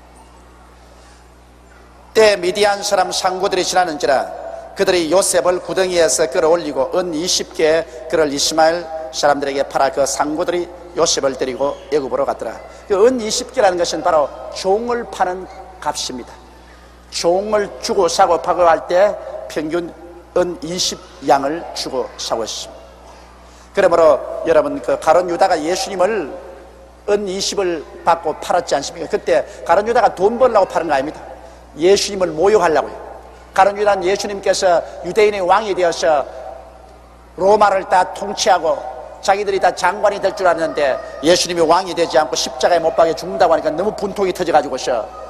S1: 때 미디안 사람 상구들이 지나는지라 그들이 요셉을 구덩이에서 끌어올리고 은 이십 개의 그를 이스마엘 사람들에게 팔아 그 상구들이 요셉을 데리고 애굽으로 갔더라. 그 은 이십 개라는 것은 바로 종을 파는 값입니다. 종을 주고 사고 파고 할 때 평균 은 이십 양을 주고 사고 있습니다. 그러므로 여러분 그 가룟 유다가 예수님을 은 이십을 받고 팔았지 않습니까? 그때 가룟 유다가 돈 벌려고 파는 거 아닙니다. 예수님을 모욕하려고요. 가룟 유다는 예수님께서 유대인의 왕이 되어서 로마를 다 통치하고 자기들이 다 장관이 될 줄 알았는데 예수님이 왕이 되지 않고 십자가에 못 박혀 죽는다고 하니까 너무 분통이 터져가지고서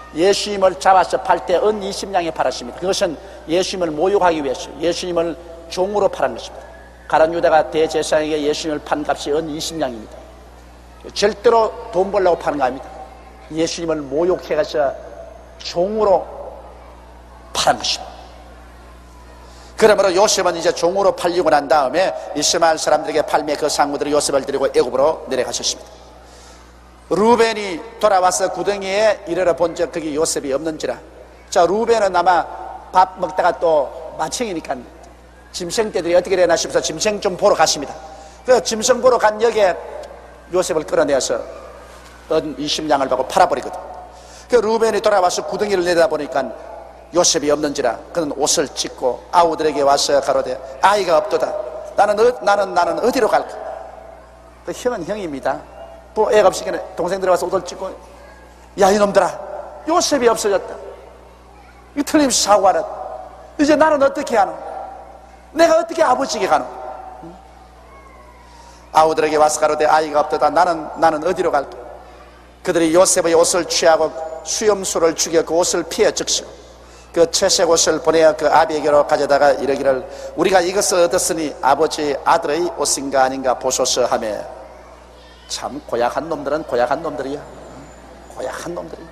S1: 예수님을 잡아서 팔 때 은 이십 냥에 팔았습니다. 그것은 예수님을 모욕하기 위해서 예수님을 종으로 팔은 것입니다. 가룟 유다가 대제사장에게 예수님을 판 값이 은 이십 냥입니다. 절대로 돈 벌려고 파는 거 아닙니다. 예수님을 모욕해가서 종으로 파는 것입니다. 그러므로 요셉은 이제 종으로 팔리고 난 다음에 이스마엘 사람들에게 팔매 그 상무들이 요셉을 데리고 애굽으로 내려가셨습니다. 루벤이 돌아와서 구덩이에 이르러 본적 거기 요셉이 없는지라. 자, 루벤은 아마 밥 먹다가 또 마청이니까 짐승떼들이 어떻게 되나 싶어서 짐승 좀 보러 갔습니다. 그 짐승 보러 간 역에 요셉을 끌어내어서 은 이십 냥을 받고 팔아버리거든. 그 루벤이 돌아와서 구덩이를 내다보니까 요셉이 없는지라 그는 옷을 찢고 아우들에게 와서 가로되 아이가 없도다. 나는 어, 나는 나는 어디로 갈까? 그 형은 형입니다. 또 애가 없으니까 동생들이 와서 옷을 찢고 야 이놈들아 요셉이 없어졌다. 이 틀림없이 사고하라. 이제 나는 어떻게 하노? 내가 어떻게 아버지에게 가노? 응? 아우들에게 와서 가로되 아이가 없도다. 나는 나는 어디로 갈까? 그들이 요셉의 옷을 취하고 수염수를 죽여 그 옷을 피해 적시고 그 채색 옷을 보내어 그 아비에게로 가져다가 이르기를 우리가 이것을 얻었으니 아버지 아들의 옷인가 아닌가 보소서 하며. 참 고약한 놈들은 고약한 놈들이야. 고약한 놈들이야.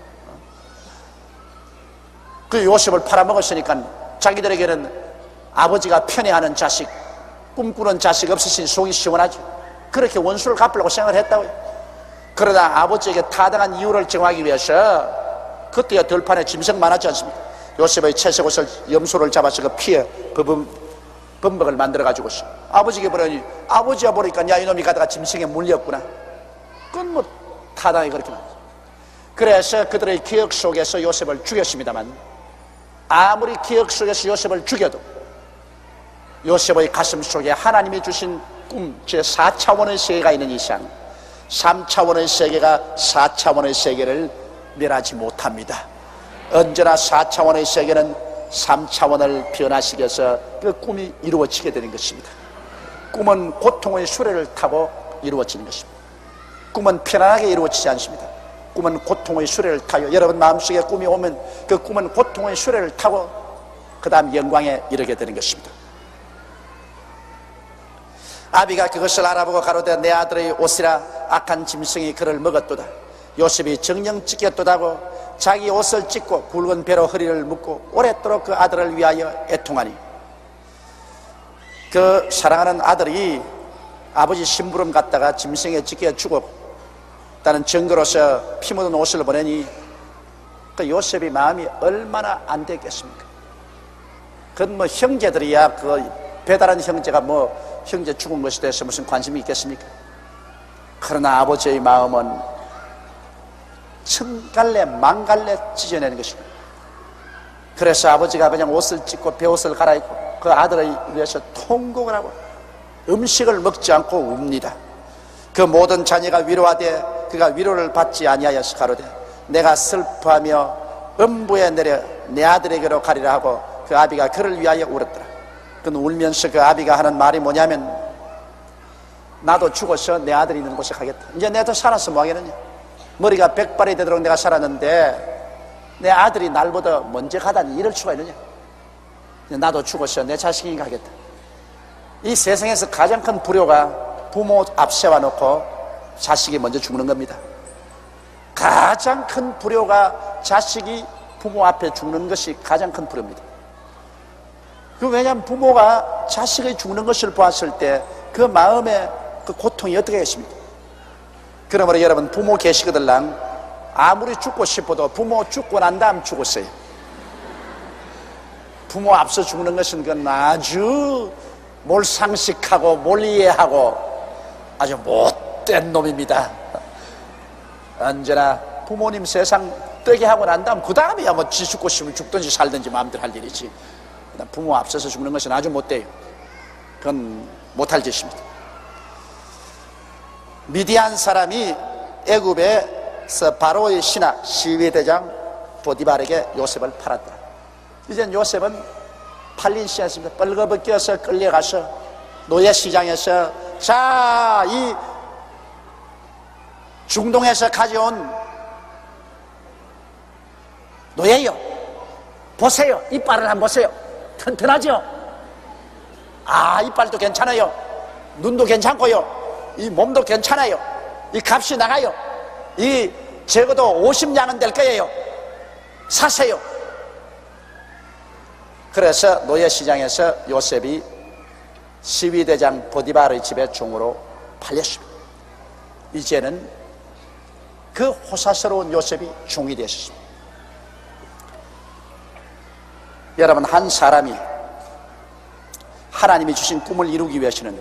S1: 그 요셉을 팔아먹었으니까 자기들에게는 아버지가 편애하는 자식, 꿈꾸는 자식 없으신 속이 시원하지. 그렇게 원수를 갚으려고 생각을 했다고요. 그러다 아버지에게 타당한 이유를 정하기 위해서 그때야 들판에 짐승 많았지 않습니까? 요셉의 채색 옷을 염소를 잡아서 그 피에 범, 범벅을 만들어가지고 아버지에게 보내니 아버지가 보니까 야 이놈이 가다가 짐승에 물렸구나. 그건 뭐 타당히 그렇게 말했어요. 그래서 그들의 기억 속에서 요셉을 죽였습니다만 아무리 기억 속에서 요셉을 죽여도 요셉의 가슴 속에 하나님이 주신 꿈, 제사 차원의 세계가 있는 이상 삼 차원의 세계가 사 차원의 세계를 멸하지 못합니다. 언제나 사 차원의 세계는 삼 차원을 변화시켜서 그 꿈이 이루어지게 되는 것입니다. 꿈은 고통의 수레를 타고 이루어지는 것입니다. 꿈은 편안하게 이루어지지 않습니다. 꿈은 고통의 수레를 타요. 여러분 마음속에 꿈이 오면 그 꿈은 고통의 수레를 타고 그 다음 영광에 이르게 되는 것입니다. 아비가 그것을 알아보고 가로되 내 아들의 옷이라 악한 짐승이 그를 먹었도다. 요셉이 정령 찢겼도다고 자기 옷을 찢고 굵은 배로 허리를 묶고 오랫도록 그 아들을 위하여 애통하니 그 사랑하는 아들이 아버지 심부름 갔다가 짐승에 찢겨 죽었다는 증거로서 피 묻은 옷을 보내니 그 요셉이 마음이 얼마나 안 됐겠습니까? 그건 뭐 형제들이야 그 배달한 형제가 뭐 형제 죽은 것에 대해서 무슨 관심이 있겠습니까? 그러나 아버지의 마음은 천갈래 만갈래 찢어내는 것입니다. 그래서 아버지가 그냥 옷을 찢고 배옷을 갈아입고 그 아들을 위해서 통곡을 하고 음식을 먹지 않고 웁니다. 그 모든 자녀가 위로하되 그가 위로를 받지 아니하여서 가로되 내가 슬퍼하며 음부에 내려 내 아들에게로 가리라 하고 그 아비가 그를 위하여 울었더라. 그는 울면서 그 아비가 하는 말이 뭐냐면 나도 죽어서 내 아들이 있는 곳에 가겠다. 이제 내가 더 살아서 뭐 하겠느냐. 머리가 백발이 되도록 내가 살았는데 내 아들이 날보다 먼저 가다니 이럴 수가 있느냐. 나도 죽어서 내 자식이 가겠다. 이 세상에서 가장 큰 불효가 부모 앞 세워놓고 자식이 먼저 죽는 겁니다. 가장 큰 불효가 자식이 부모 앞에 죽는 것이 가장 큰 불효입니다. 그 왜냐하면 부모가 자식이 죽는 것을 보았을 때 그 마음의 그 고통이 어떻게 했습니까? 그러므로 여러분 부모 계시거들랑 아무리 죽고 싶어도 부모 죽고 난 다음 죽었어요. 부모 앞서 죽는 것은 그건 아주 몰상식하고 몰이해하고 아주 못된 놈입니다. 언제나 부모님 세상 뜨게 하고 난 다음 그 다음에야 뭐 지 죽고 싶으면 죽든지 살든지 마음대로 할 일이지. 부모 앞서서 죽는 것은 아주 못돼요. 그건 못할 짓입니다. 미디안 사람이 애굽에서 바로의 신하 시위대장 보디발에게 요셉을 팔았다. 이젠 요셉은 팔린 씨였습니다. 뻘거벗겨서 끌려가서 노예시장에서 자, 이 중동에서 가져온 노예요. 보세요. 이빨을 한번 보세요. 튼튼하죠? 아, 이빨도 괜찮아요. 눈도 괜찮고요. 이 몸도 괜찮아요. 이 값이 나가요. 이 적어도 오십 냥은 될 거예요. 사세요. 그래서 노예시장에서 요셉이 시위대장 보디바르의 집에 종으로 팔렸습니다. 이제는 그 호사스러운 요셉이 종이 되었습니다. 여러분, 한 사람이 하나님이 주신 꿈을 이루기 위해서는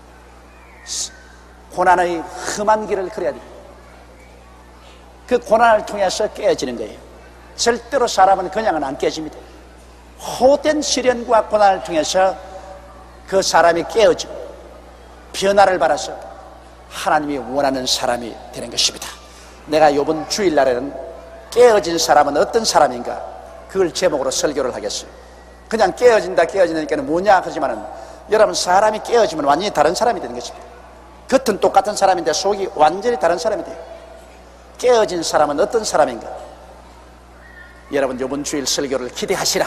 S1: 고난의 험한 길을 걸어야 됩니다. 그 고난을 통해서 깨어지는 거예요. 절대로 사람은 그냥은 안 깨집니다. 호된 시련과 고난을 통해서 그 사람이 깨어지고 변화를 받아서 하나님이 원하는 사람이 되는 것입니다. 내가 이번 주일날에는 깨어진 사람은 어떤 사람인가, 그걸 제목으로 설교를 하겠어요. 그냥 깨어진다 깨어진다니까 뭐냐 하지만은, 여러분, 사람이 깨어지면 완전히 다른 사람이 되는 것입니다. 겉은 똑같은 사람인데 속이 완전히 다른 사람이 돼요. 깨어진 사람은 어떤 사람인가? 여러분, 이번 주일 설교를 기대하시라.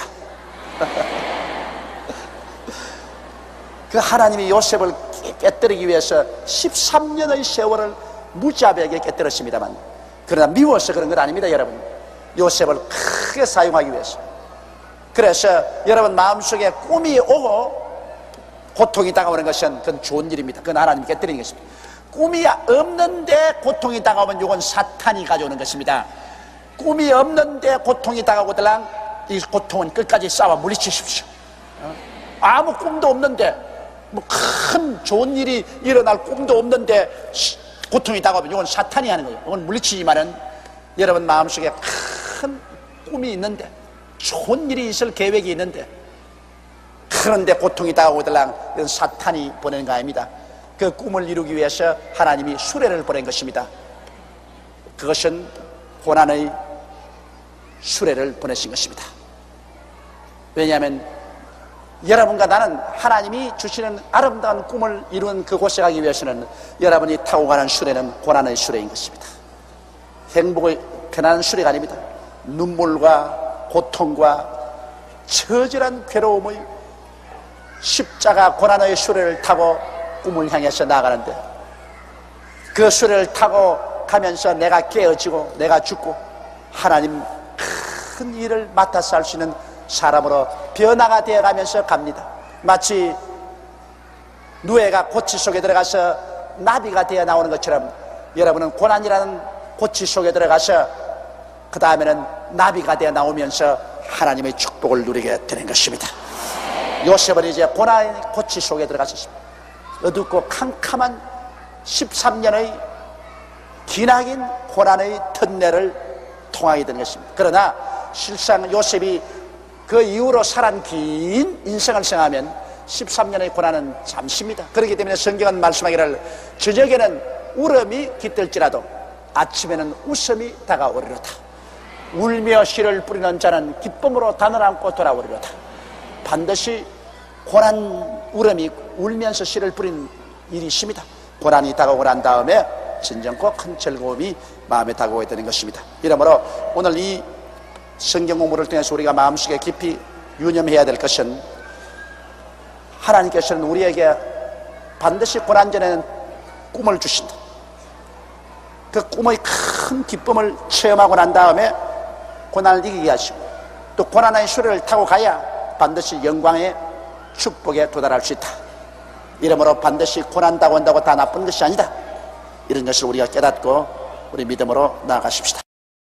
S1: 그 하나님이 요셉을 깨뜨리기 위해서 십삼 년의 세월을 무자비하게 깨뜨렸습니다만, 그러나 미워서 그런 건 아닙니다. 여러분, 요셉을 크게 사용하기 위해서. 그래서 여러분 마음속에 꿈이 오고 고통이 다가오는 것은 그건 좋은 일입니다. 그건 하나님이 깨뜨리는 것입니다. 꿈이 없는데 고통이 다가오면 이건 사탄이 가져오는 것입니다. 꿈이 없는데 고통이 다가오더랑 이 고통은 끝까지 싸워 물리치십시오. 아무 꿈도 없는데, 뭐 큰 좋은 일이 일어날 꿈도 없는데 고통이 다가오면 이건 사탄이 하는 거예요. 이건 물리치지만은, 여러분 마음속에 큰 꿈이 있는데, 좋은 일이 있을 계획이 있는데, 그런데 고통이 다가오더랑 이건 사탄이 보내는 거 아닙니다. 그 꿈을 이루기 위해서 하나님이 수레를 보낸 것입니다. 그것은 고난의 수레를 보내신 것입니다. 왜냐하면 여러분과 나는 하나님이 주시는 아름다운 꿈을 이루는 그곳에 가기 위해서는 여러분이 타고 가는 수레는 고난의 수레인 것입니다. 행복의 편안한 수레가 아닙니다. 눈물과 고통과 처절한 괴로움의 십자가 고난의 수레를 타고 꿈을 향해서 나아가는데, 그 수레를 타고 가면서 내가 깨어지고 내가 죽고 하나님 큰 일을 맡아서 할 수 있는 사람으로 변화가 되어가면서 갑니다. 마치 누에가 고치 속에 들어가서 나비가 되어 나오는 것처럼, 여러분은 고난이라는 고치 속에 들어가서 그 다음에는 나비가 되어 나오면서 하나님의 축복을 누리게 되는 것입니다. 요셉은 이제 고난의 고치 속에 들어갔습니다. 어둡고 캄캄한 십삼 년의 기나긴 고난의 터널을 통하게 된 것입니다. 그러나 실상 요셉이 그 이후로 살한 긴 인생을 생각하면 십삼 년의 고난은 잠시입니다. 그렇기 때문에 성경은 말씀하기를 저녁에는 울음이 깃들지라도 아침에는 웃음이 다가오리로다. 울며 씨를 뿌리는 자는 기쁨으로 단을 안고 돌아오리로다. 반드시 고난 울음이 울면서 씨를 뿌리는 일이 있습니다. 고난이 다가오고 난 다음에 진정코 큰 즐거움이 마음에 다가오게 되는 것입니다. 이러므로 오늘 이 성경 공부를 통해서 우리가 마음속에 깊이 유념해야 될 것은, 하나님께서는 우리에게 반드시 고난 전에는 꿈을 주신다. 그 꿈의 큰 기쁨을 체험하고 난 다음에 고난을 이기게 하시고, 또 고난의 수레를 타고 가야 반드시 영광의 축복에 도달할 수 있다. 이러므로 반드시 고난 다가온다고 다 나쁜 것이 아니다. 이런 것을 우리가 깨닫고 우리 믿음으로 나아가십시다.